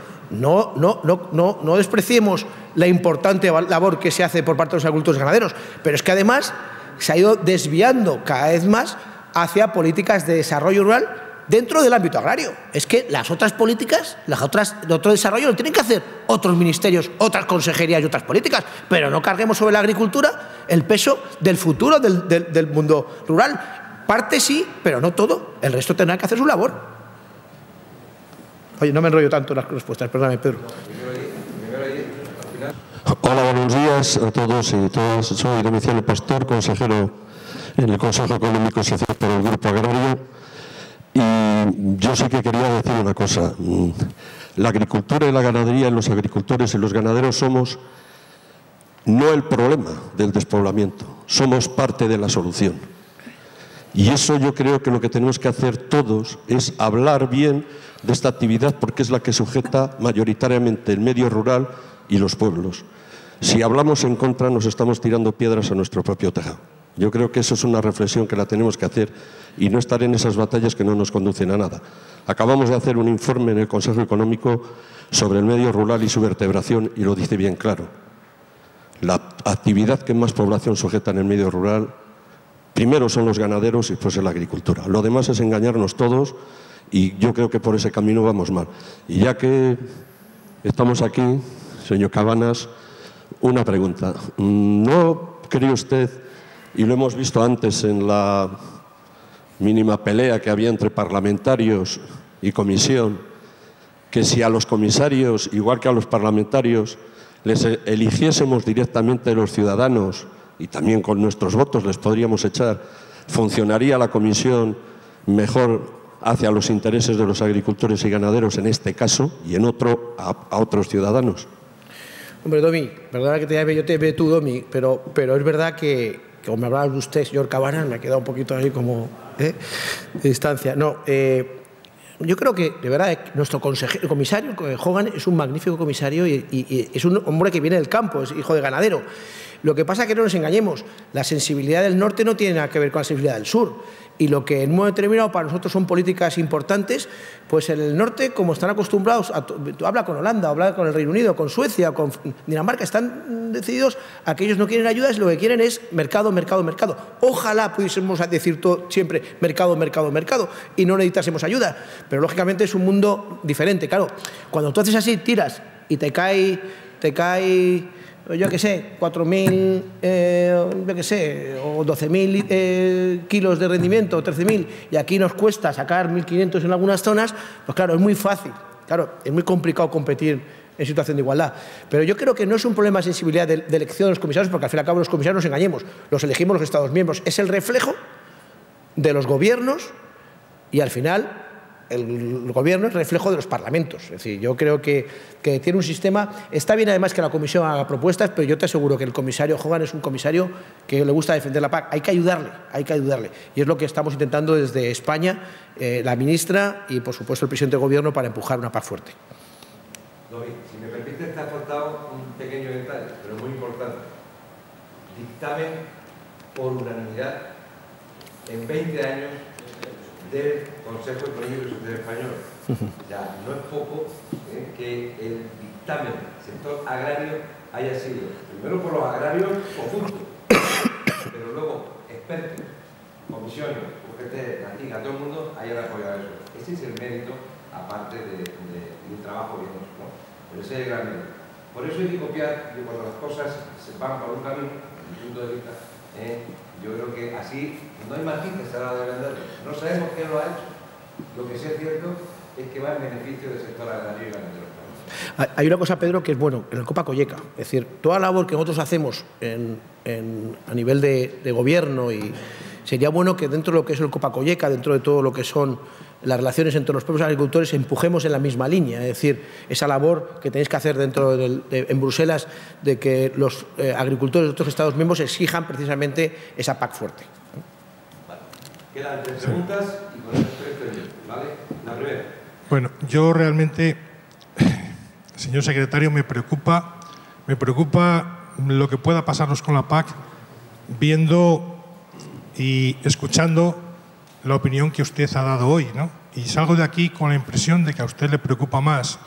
No despreciemos la importante labor que se hace por parte de los agricultores ganaderos, pero es que además se ha ido desviando cada vez más hacia políticas de desarrollo rural dentro del ámbito agrario. Es que las otras políticas, de otro desarrollo, lo tienen que hacer otros ministerios, otras consejerías y otras políticas, pero no carguemos sobre la agricultura el peso del futuro del mundo rural. Parte sí, pero no todo. El resto tendrá que hacer su labor. Oye, no me enrollo tanto en las respuestas, perdóname, Pedro. Hola, buenos días a todos y todas. Soy Domiciano Pastor, consejero en el Consejo Económico y Social por el Grupo Agrario. Y yo sí que quería decir una cosa. La agricultura y la ganadería, los agricultores y los ganaderos somos no el problema del despoblamiento, somos parte de la solución. Y eso yo creo que lo que tenemos que hacer todos es hablar bien de esta actividad, porque es la que sujeta mayoritariamente el medio rural y los pueblos. Si hablamos en contra, nos estamos tirando piedras a nuestro propio tejado. Yo creo que eso es una reflexión que la tenemos que hacer y no estar en esas batallas que no nos conducen a nada. Acabamos de hacer un informe en el Consejo Económico sobre el medio rural y su vertebración y lo dice bien claro. La actividad que más población sujeta en el medio rural primero son los ganaderos y después es la agricultura. Lo demás es engañarnos todos y yo creo que por ese camino vamos mal. Y ya que estamos aquí, señor Cabanas, una pregunta. ¿No cree usted, y lo hemos visto antes en la mínima pelea que había entre parlamentarios y comisión, que si a los comisarios, igual que a los parlamentarios, les eligiésemos directamente los ciudadanos y también con nuestros votos les podríamos echar, funcionaría la comisión mejor hacia los intereses de los agricultores y ganaderos en este caso y en otro a otros ciudadanos? Hombre, Domi, perdona que te llame, yo te veo tú, Domi, pero es verdad que, como me hablaba de usted, señor Cabanas, me ha quedado un poquito ahí como de distancia. No, yo creo que, de verdad, nuestro comisario, Hogan, es un magnífico comisario y es un hombre que viene del campo, es hijo de ganadero. Lo que pasa es que no nos engañemos, la sensibilidad del norte no tiene nada que ver con la sensibilidad del sur. Y lo que en un momento determinado para nosotros son políticas importantes, pues en el norte, como están acostumbrados, habla con Holanda, habla con el Reino Unido, con Suecia, con Dinamarca, están decididos a que ellos no quieren ayudas, lo que quieren es mercado, mercado, mercado. Ojalá pudiésemos decir todo, siempre mercado, mercado, mercado, y no necesitásemos ayuda. Pero lógicamente es un mundo diferente. Claro, cuando tú haces así, tiras y te cae yo qué sé, 4.000, yo qué sé, o 12.000 kilos de rendimiento, 13.000, y aquí nos cuesta sacar 1.500 en algunas zonas, pues claro, es muy fácil, claro, es muy complicado competir en situación de igualdad. Pero yo creo que no es un problema de sensibilidad de elección de los comisarios, porque al fin y al cabo los comisarios, nos engañemos, los elegimos los Estados miembros, es el reflejo de los gobiernos y al final el gobierno es reflejo de los parlamentos. Es decir, yo creo que tiene un sistema. Está bien además que la comisión haga propuestas, pero yo te aseguro que el comisario Hogan es un comisario que le gusta defender la PAC. Hay que ayudarle. Y es lo que estamos intentando desde España, la ministra y, por supuesto, el presidente del gobierno para empujar una PAC fuerte. David, si me permite, te ha faltado un pequeño detalle, pero muy importante. Dictamen por unanimidad en 20 años del Consejo Económico y Social Español. Ya no es poco que el dictamen del sector agrario haya sido, primero por los agrarios conjuntos, pero luego expertos, comisiones, UGT, NACIG, todo el mundo hayan apoyado eso. Ese es el mérito, aparte de un trabajo bien hecho, ¿no? Pero ese es el gran mérito. Por eso hay que copiar que cuando las cosas se van por un camino, desde mi punto de vista, yo creo que así no hay matices a la hora de venderlo. No sabemos quién lo ha hecho. Lo que sí es cierto es que va en beneficio del sector agrario y ganadero. Hay una cosa, Pedro, que es bueno, en el Copa Colleca. Es decir, toda la labor que nosotros hacemos a nivel de gobierno, y sería bueno que dentro de lo que es el Copa Colleca, dentro de todo lo que son las relaciones entre los propios agricultores, empujemos en la misma línea. Es decir, esa labor que tenéis que hacer en Bruselas de que los agricultores de otros Estados miembros exijan precisamente esa PAC fuerte. Vale. Quedan 3 preguntas y con eso estoy, ¿vale? La primera. Bueno, yo realmente, señor secretario, me preocupa lo que pueda pasarnos con la PAC, viendo y escuchando la opinión que usted ha dado hoy, ¿no? Y salgo de aquí con la impresión de que a usted le preocupa más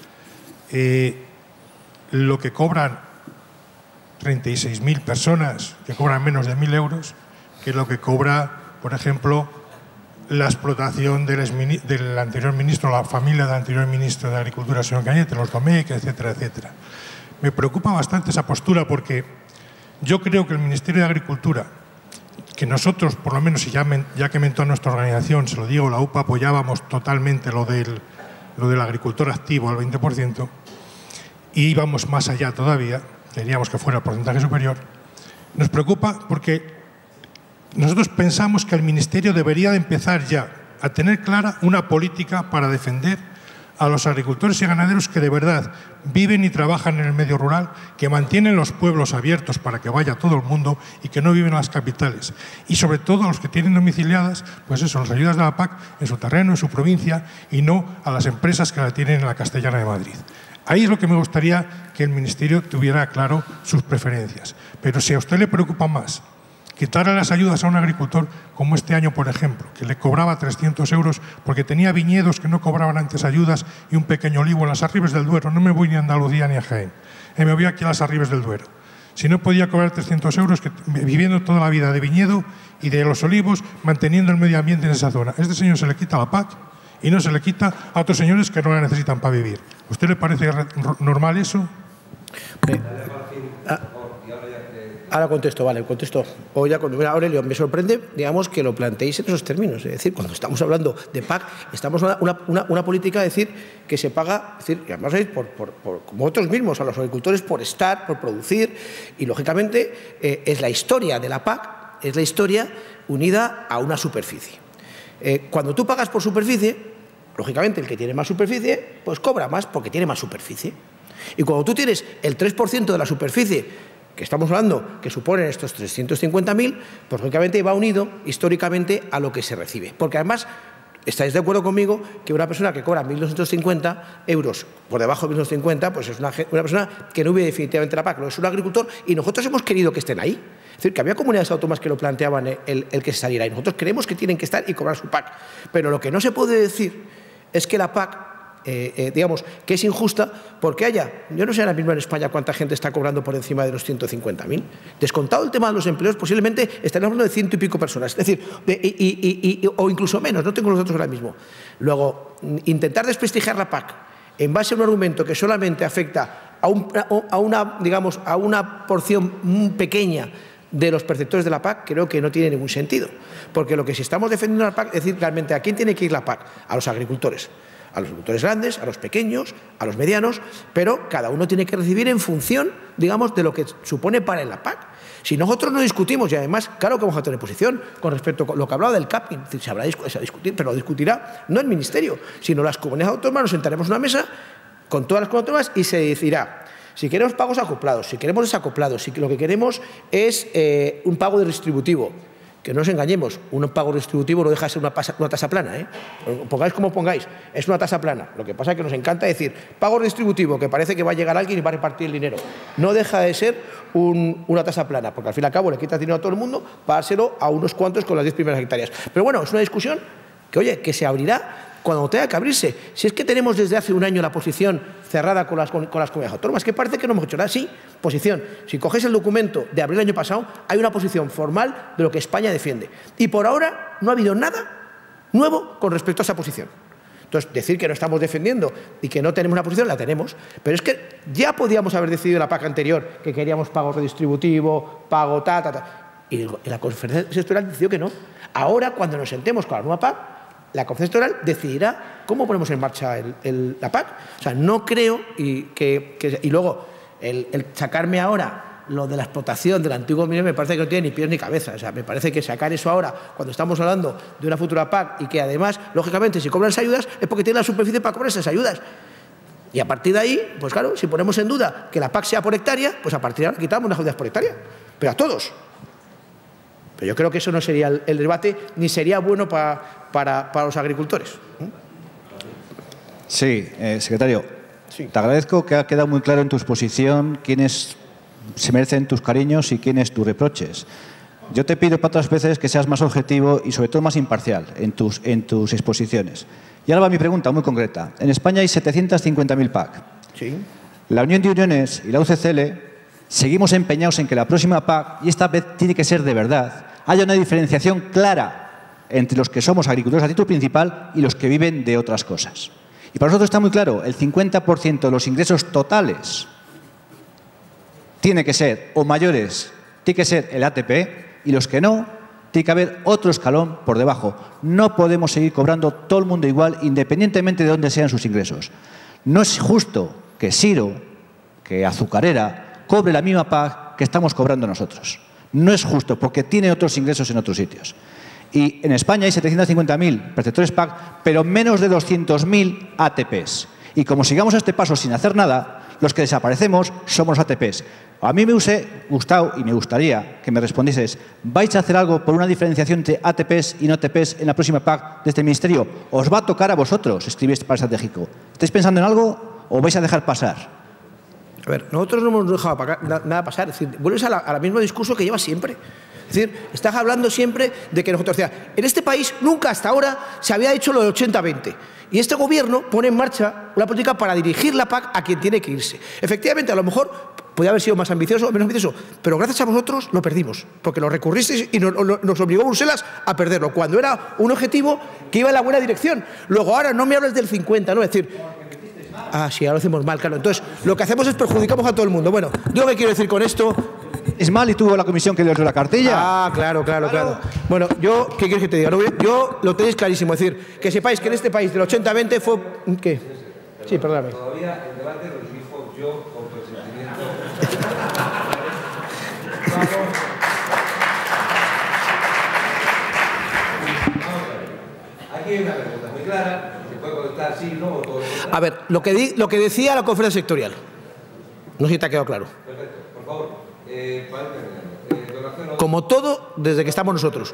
lo que cobran 36.000 personas que cobran menos de 1.000 euros que lo que cobra, por ejemplo, la explotación del anterior ministro, la familia del anterior ministro de Agricultura, señor Cañete, los Domecq, etcétera, etcétera. Me preocupa bastante esa postura porque yo creo que el Ministerio de Agricultura, que nosotros, por lo menos, y ya que mentó nuestra organización, se lo digo, la UPA apoyábamos totalmente lo del agricultor activo al 20%, y íbamos más allá todavía, queríamos que fuera el porcentaje superior. Nos preocupa porque nosotros pensamos que el Ministerio debería de empezar ya a tener clara una política para defender a los agricultores y ganaderos que de verdad viven y trabajan en el medio rural, que mantienen los pueblos abiertos para que vaya todo el mundo y que no viven en las capitales. Y sobre todo a los que tienen domiciliadas, pues eso, las ayudas de la PAC en su terreno, en su provincia, y no a las empresas que la tienen en la Castellana de Madrid. Ahí es lo que me gustaría que el Ministerio tuviera claro sus preferencias. Pero si a usted le preocupa más quitarle las ayudas a un agricultor, como este año, por ejemplo, que le cobraba 300 euros porque tenía viñedos que no cobraban antes ayudas y un pequeño olivo en las Arribes del Duero. No me voy ni a Andalucía ni a Jaén, me voy aquí a las Arribes del Duero. si no podía cobrar 300 euros viviendo toda la vida de viñedo y de los olivos, manteniendo el medio ambiente en esa zona? Este señor se le quita la PAC y no se le quita a otros señores que no la necesitan para vivir. ¿A usted le parece normal eso? Ahora contesto, vale, contesto. Aurelio, me sorprende, digamos, que lo planteéis en esos términos. Es decir, cuando estamos hablando de PAC, estamos en una política, es decir, que se paga, es decir, y además como otros mismos, a los agricultores por estar, por producir, y lógicamente es la historia de la PAC, es la historia unida a una superficie. Cuando tú pagas por superficie, lógicamente el que tiene más superficie, pues cobra más porque tiene más superficie. Y cuando tú tienes el 3% de la superficie que estamos hablando, que suponen estos 350.000, pues lógicamente va unido históricamente a lo que se recibe. Porque además, estáis de acuerdo conmigo que una persona que cobra 1.250 euros por debajo de 1.250, pues es una persona que no vive definitivamente la PAC, no es un agricultor, y nosotros hemos querido que estén ahí. Es decir, que había comunidades autónomas que lo planteaban el que se saliera, y nosotros creemos que tienen que estar y cobrar su PAC. Pero lo que no se puede decir es que la PAC, digamos, que es injusta porque yo no sé ahora mismo en España cuánta gente está cobrando por encima de los 150.000. Descontado el tema de los empleos, posiblemente estaremos hablando de 100 y pico personas. Es decir, o incluso menos, no tengo los datos ahora mismo. Luego, intentar desprestigiar la PAC en base a un argumento que solamente afecta a una porción muy pequeña de los perceptores de la PAC, creo que no tiene ningún sentido. Porque lo que si estamos defendiendo la PAC es decir, realmente, ¿a quién tiene que ir la PAC? A los agricultores. A los agricultores grandes, a los pequeños, a los medianos, pero cada uno tiene que recibir en función, digamos, de lo que supone para la PAC. Si nosotros no discutimos, y además, claro que vamos a tener posición con respecto a lo que hablaba del capping, se habrá discutir, pero lo discutirá no el Ministerio, sino las comunidades autónomas, nos sentaremos en una mesa con todas las comunidades autónomas y se decidirá si queremos pagos acoplados, si queremos desacoplados, si lo que queremos es un pago redistributivo. Que no nos engañemos, un pago redistributivo no deja de ser una tasa plana, pongáis como pongáis, es una tasa plana. Lo que pasa es que nos encanta decir pago redistributivo, que parece que va a llegar alguien y va a repartir el dinero. No deja de ser una tasa plana, porque al fin y al cabo le quitas dinero a todo el mundo para dárselo a unos cuantos con las 10 primeras hectáreas. Pero bueno, es una discusión que, oye, que se abrirá cuando tenga que abrirse. Si es que tenemos desde hace un año la posición cerrada con las comunidades autónomas, que parece que no hemos hecho nada. Sí, posición. Si cogéis el documento de abril del año pasado, hay una posición formal de lo que España defiende. Y por ahora no ha habido nada nuevo con respecto a esa posición. Entonces, decir que no estamos defendiendo y que no tenemos una posición, la tenemos. Pero es que ya podíamos haber decidido en la PAC anterior que queríamos pago redistributivo, pago y la conferencia sectorial decidió que no. Ahora, cuando nos sentemos con la nueva PAC, la conferencia sectorial decidirá cómo ponemos en marcha la PAC. O sea, no creo y luego el sacarme ahora lo de la explotación del antiguo minero me parece que no tiene ni pies ni cabeza. O sea, me parece que sacar eso ahora, cuando estamos hablando de una futura PAC y que además, lógicamente, si cobran esas ayudas es porque tienen la superficie para cobrar esas ayudas. Y a partir de ahí, pues claro, si ponemos en duda que la PAC sea por hectárea, pues a partir de ahora quitamos las ayudas por hectárea. Pero a todos. Pero yo creo que eso no sería el debate, ni sería bueno para los agricultores. Sí, secretario. Sí. Te agradezco que ha quedado muy claro en tu exposición quiénes se merecen tus cariños y quiénes tus reproches. Yo te pido para otras veces que seas más objetivo y sobre todo más imparcial en tus exposiciones. Y ahora va mi pregunta muy concreta. En España hay 750.000 PAC. Sí. La Unión de Uniones y la UCCL seguimos empeñados en que la próxima PAC, y esta vez tiene que ser de verdad, haya una diferenciación clara entre los que somos agricultores a título principal y los que viven de otras cosas. Y para nosotros está muy claro, el 50% de los ingresos totales tiene que ser, o mayores, tiene que ser el ATP, y los que no, tiene que haber otro escalón por debajo. No podemos seguir cobrando todo el mundo igual, independientemente de dónde sean sus ingresos. No es justo que Siro, que Azucarera, cobre la misma PAC que estamos cobrando nosotros. No es justo, porque tiene otros ingresos en otros sitios. Y en España hay 750.000 perceptores PAC, pero menos de 200.000 ATPs. Y como sigamos a este paso sin hacer nada, los que desaparecemos somos los ATPs. A mí me hubiese gustado y me gustaría que me respondieses, ¿vais a hacer algo por una diferenciación entre ATPs y no ATPs en la próxima PAC de este Ministerio? ¿Os va a tocar a vosotros escribir este plan estratégico? ¿Estáis pensando en algo o vais a dejar pasar? A ver, nosotros no hemos dejado nada pasar. Es decir, vuelves al mismo discurso que lleva siempre. Es decir, estás hablando siempre de que nosotros... En este país nunca hasta ahora se había hecho lo del 80-20. Y este gobierno pone en marcha una política para dirigir la PAC a quien tiene que irse. Efectivamente, a lo mejor podía haber sido más ambicioso o menos ambicioso, pero gracias a vosotros lo perdimos, porque lo recurristeis y nos obligó Bruselas a perderlo, cuando era un objetivo que iba en la buena dirección. Luego, ahora no me hables del 50, ¿no? Es decir... Ah, sí, ahora lo hacemos mal, claro. Entonces, lo que hacemos es perjudicamos a todo el mundo. Bueno, ¿yo qué quiero decir con esto? Es mal y tuvo la comisión que le dio la cartilla. Ah, claro. Bueno, yo, ¿qué quieres que te diga? Yo lo tenéis clarísimo. Es decir, que sepáis que en este país del 80-20 fue... ¿Qué? Sí, perdóname. Todavía el debate lo dirijo yo con presentimiento. Aquí hay una pregunta muy clara. Puede contestar sí, no, o todo. A ver, lo que decía la conferencia sectorial. No sé si te ha quedado claro. Perfecto, por favor. Como todo, desde que estamos nosotros.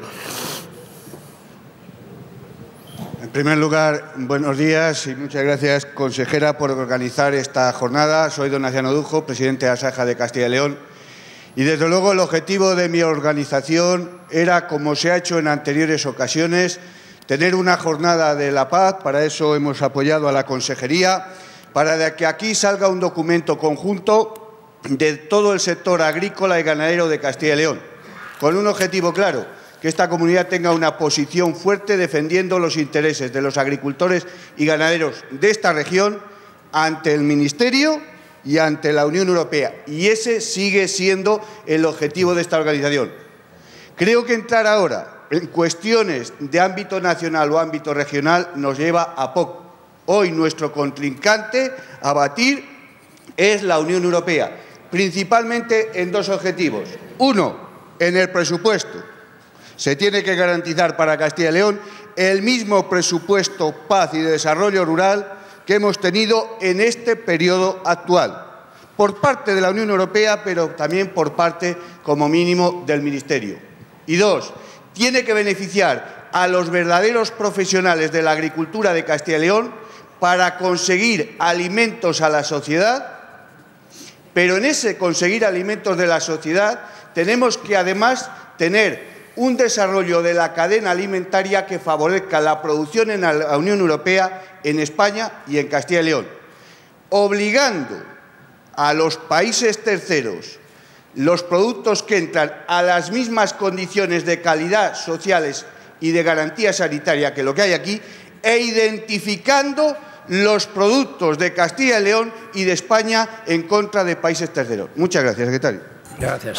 En primer lugar, buenos días y muchas gracias, consejera, por organizar esta jornada. Soy don Naciano Dujo, presidente de Asaja de Castilla y León. Y desde luego el objetivo de mi organización era, como se ha hecho en anteriores ocasiones, tener una jornada de la paz. Para eso hemos apoyado a la consejería, para que aquí salga un documento conjunto de todo el sector agrícola y ganadero de Castilla y León, con un objetivo claro: que esta comunidad tenga una posición fuerte defendiendo los intereses de los agricultores y ganaderos de esta región ante el Ministerio y ante la Unión Europea. Y ese sigue siendo el objetivo de esta organización. Creo que entrar ahora en cuestiones de ámbito nacional o ámbito regional nos lleva a poco. Hoy nuestro contrincante a batir es la Unión Europea, principalmente en dos objetivos. Uno, en el presupuesto. Se tiene que garantizar para Castilla y León el mismo presupuesto paz y de desarrollo rural que hemos tenido en este periodo actual, por parte de la Unión Europea, pero también por parte, como mínimo, del Ministerio. Y dos, tiene que beneficiar a los verdaderos profesionales de la agricultura de Castilla y León para conseguir alimentos a la sociedad, pero en ese conseguir alimentos de la sociedad tenemos que además tener un desarrollo de la cadena alimentaria que favorezca la producción en la Unión Europea, en España y en Castilla y León, obligando a los países terceros los productos que entran a las mismas condiciones de calidad sociales y de garantía sanitaria que lo que hay aquí, e identificando los productos de Castilla y León y de España en contra de países terceros. Muchas gracias, secretario. Gracias.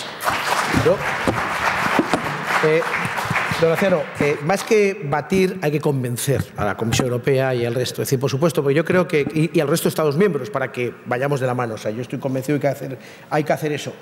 Don Naciano, más que batir, hay que convencer a la Comisión Europea y al resto. Es decir, por supuesto, porque yo creo que... Y al resto de Estados miembros, para que vayamos de la mano. O sea, yo estoy convencido de que hay que hacer eso.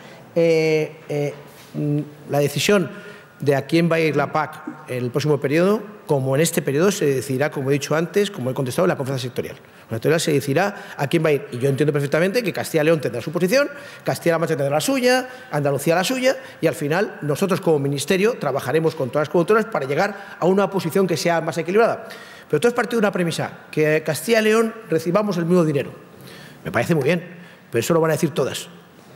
La decisión de a quién va a ir la PAC en el próximo periodo, como en este periodo, se decidirá, como he dicho antes, como he contestado, en la conferencia sectorial. La sectorial se decidirá a quién va a ir. Y yo entiendo perfectamente que Castilla y León tendrá su posición, Castilla-La Mancha tendrá la suya, Andalucía la suya, y al final nosotros como Ministerio trabajaremos con todas las productoras para llegar a una posición que sea más equilibrada. Pero todo es partido de una premisa, que Castilla y León recibamos el mismo dinero. Me parece muy bien, pero eso lo van a decir todas.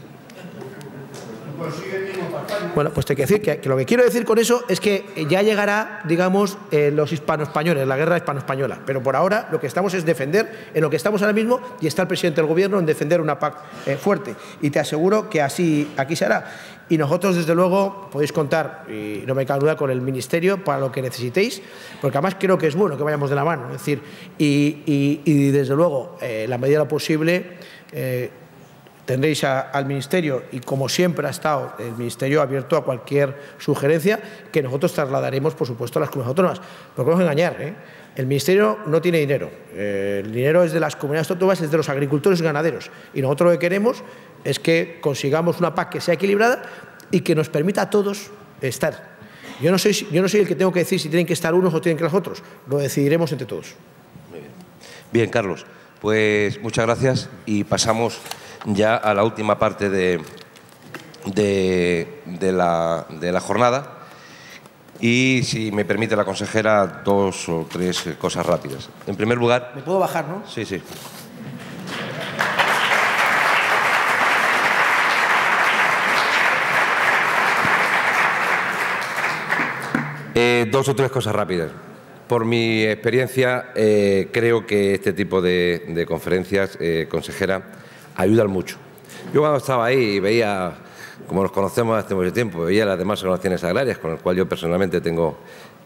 Bueno, pues te quiero decir que lo que quiero decir con eso es que ya llegará, digamos, los hispano-españoles, la guerra hispano-española. Pero por ahora lo que estamos es defender, en lo que estamos ahora mismo, y está el presidente del Gobierno en defender una PAC fuerte. Y te aseguro que así aquí se hará. Y nosotros, desde luego, podéis contar, y no me cabe duda, con el Ministerio para lo que necesitéis, porque además creo que es bueno que vayamos de la mano. Es decir, y desde luego, en la medida de lo posible, tendréis al Ministerio, y como siempre ha estado el Ministerio abierto a cualquier sugerencia que nosotros trasladaremos, por supuesto, a las comunidades autónomas. Porque vamos a engañar, el Ministerio no tiene dinero. El dinero es de las comunidades autónomas, es de los agricultores y ganaderos. Y nosotros lo que queremos es que consigamos una PAC que sea equilibrada y que nos permita a todos estar. Yo no soy el que tengo que decir si tienen que estar unos o tienen que los otros. Lo decidiremos entre todos. Muy bien. Bien, Carlos. Pues muchas gracias y pasamos ya a la última parte de la jornada. Y, si me permite la consejera, 2 o 3 cosas rápidas. En primer lugar... ¿Me puedo bajar, no? Sí, sí. Dos o tres cosas rápidas. Por mi experiencia, creo que este tipo de conferencias, consejera, ayudan mucho. Yo cuando estaba ahí y veía, como nos conocemos hace mucho tiempo, veía las demás organizaciones agrarias, con las cuales yo personalmente tengo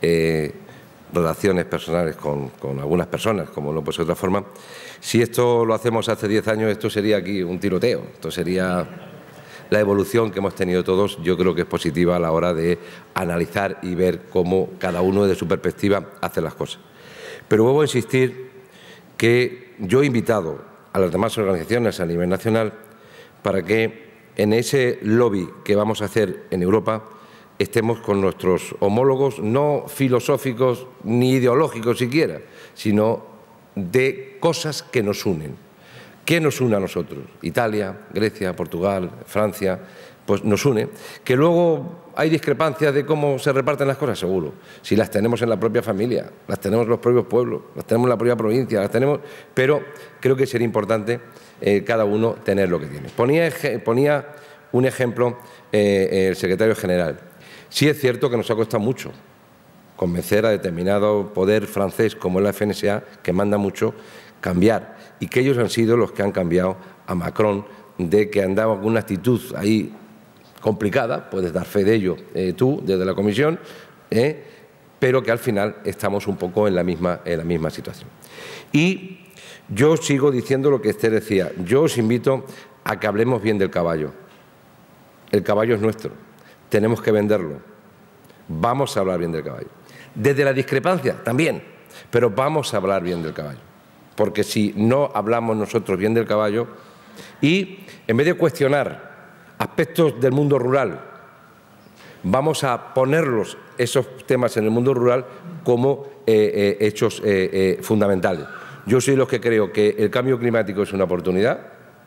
relaciones personales con algunas personas, como no puede ser de otra forma. Si esto lo hacemos hace 10 años, esto sería aquí un tiroteo. Esto sería la evolución que hemos tenido todos. Yo creo que es positiva a la hora de analizar y ver cómo cada uno desde su perspectiva hace las cosas. Pero vuelvo a insistir que yo he invitado a las demás organizaciones a nivel nacional para que en ese lobby que vamos a hacer en Europa estemos con nuestros homólogos, no filosóficos ni ideológicos siquiera, sino de cosas que nos unen. ¿Qué nos une a nosotros? Italia, Grecia, Portugal, Francia, pues nos une. Que luego hay discrepancias de cómo se reparten las cosas, seguro. Si las tenemos en la propia familia, las tenemos en los propios pueblos, las tenemos en la propia provincia, las tenemos... Pero creo que sería importante cada uno tener lo que tiene. Ponía un ejemplo el secretario general. Sí es cierto que nos ha costado mucho convencer a determinado poder francés como es la FNSA, que manda mucho, cambiar, y que ellos han sido los que han cambiado a Macron de que andaba con una actitud ahí complicada, puedes dar fe de ello tú desde la Comisión, pero que al final estamos un poco en la misma situación. Y yo sigo diciendo lo que Esther decía, yo os invito a que hablemos bien del caballo. El caballo es nuestro, tenemos que venderlo, vamos a hablar bien del caballo. Desde la discrepancia también, pero vamos a hablar bien del caballo. Porque si no hablamos nosotros bien del caballo y en vez de cuestionar aspectos del mundo rural, vamos a ponerlos esos temas en el mundo rural como hechos fundamentales. Yo soy de los que creo que el cambio climático es una oportunidad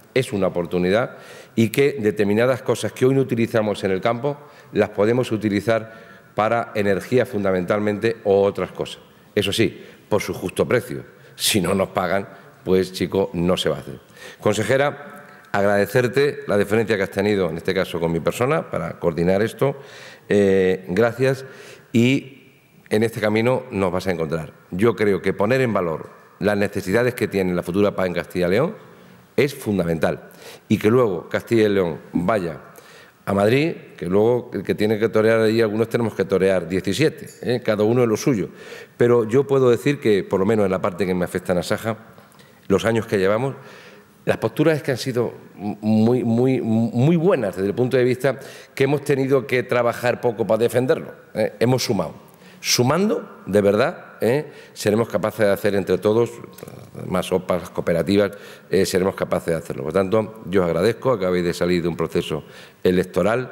y que determinadas cosas que hoy no utilizamos en el campo las podemos utilizar para energía fundamentalmente o otras cosas. Eso sí, por su justo precio. Si no nos pagan, pues, chico, no se va a hacer. Consejera, agradecerte la deferencia que has tenido, en este caso con mi persona, para coordinar esto. Gracias. Y en este camino nos vas a encontrar. Yo creo que poner en valor las necesidades que tiene la futura PAC en Castilla y León es fundamental. Y que luego Castilla y León vaya a Madrid, que luego el que tiene que torear allí, algunos tenemos que torear 17, cada uno es lo suyo. Pero yo puedo decir que, por lo menos en la parte que me afecta a Nasaja, los años que llevamos, las posturas es que han sido muy buenas desde el punto de vista que hemos tenido que trabajar poco para defenderlo. Hemos sumado. Sumando, de verdad, seremos capaces de hacer entre todos, más OPAs, cooperativas, seremos capaces de hacerlo. Por tanto, yo os agradezco, acabéis de salir de un proceso electoral.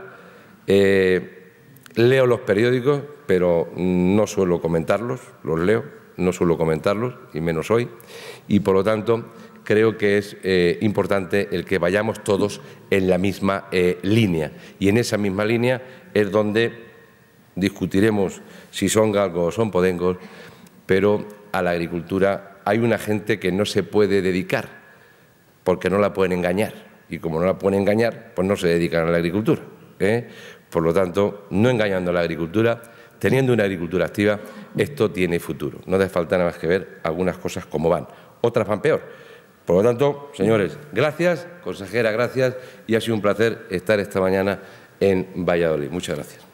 Leo los periódicos, pero no suelo comentarlos, los leo, no suelo comentarlos, y menos hoy. Y, por lo tanto, creo que es importante el que vayamos todos en la misma línea. Y en esa misma línea es donde discutiremos si son galgos o son podengos, pero a la agricultura hay una gente que no se puede dedicar porque no la pueden engañar. Y como no la pueden engañar, pues no se dedican a la agricultura. Por lo tanto, no engañando a la agricultura, teniendo una agricultura activa, esto tiene futuro. No hace falta nada más que ver algunas cosas como van. Otras van peor. Por lo tanto, señores, gracias, consejera, gracias, y ha sido un placer estar esta mañana en Valladolid. Muchas gracias.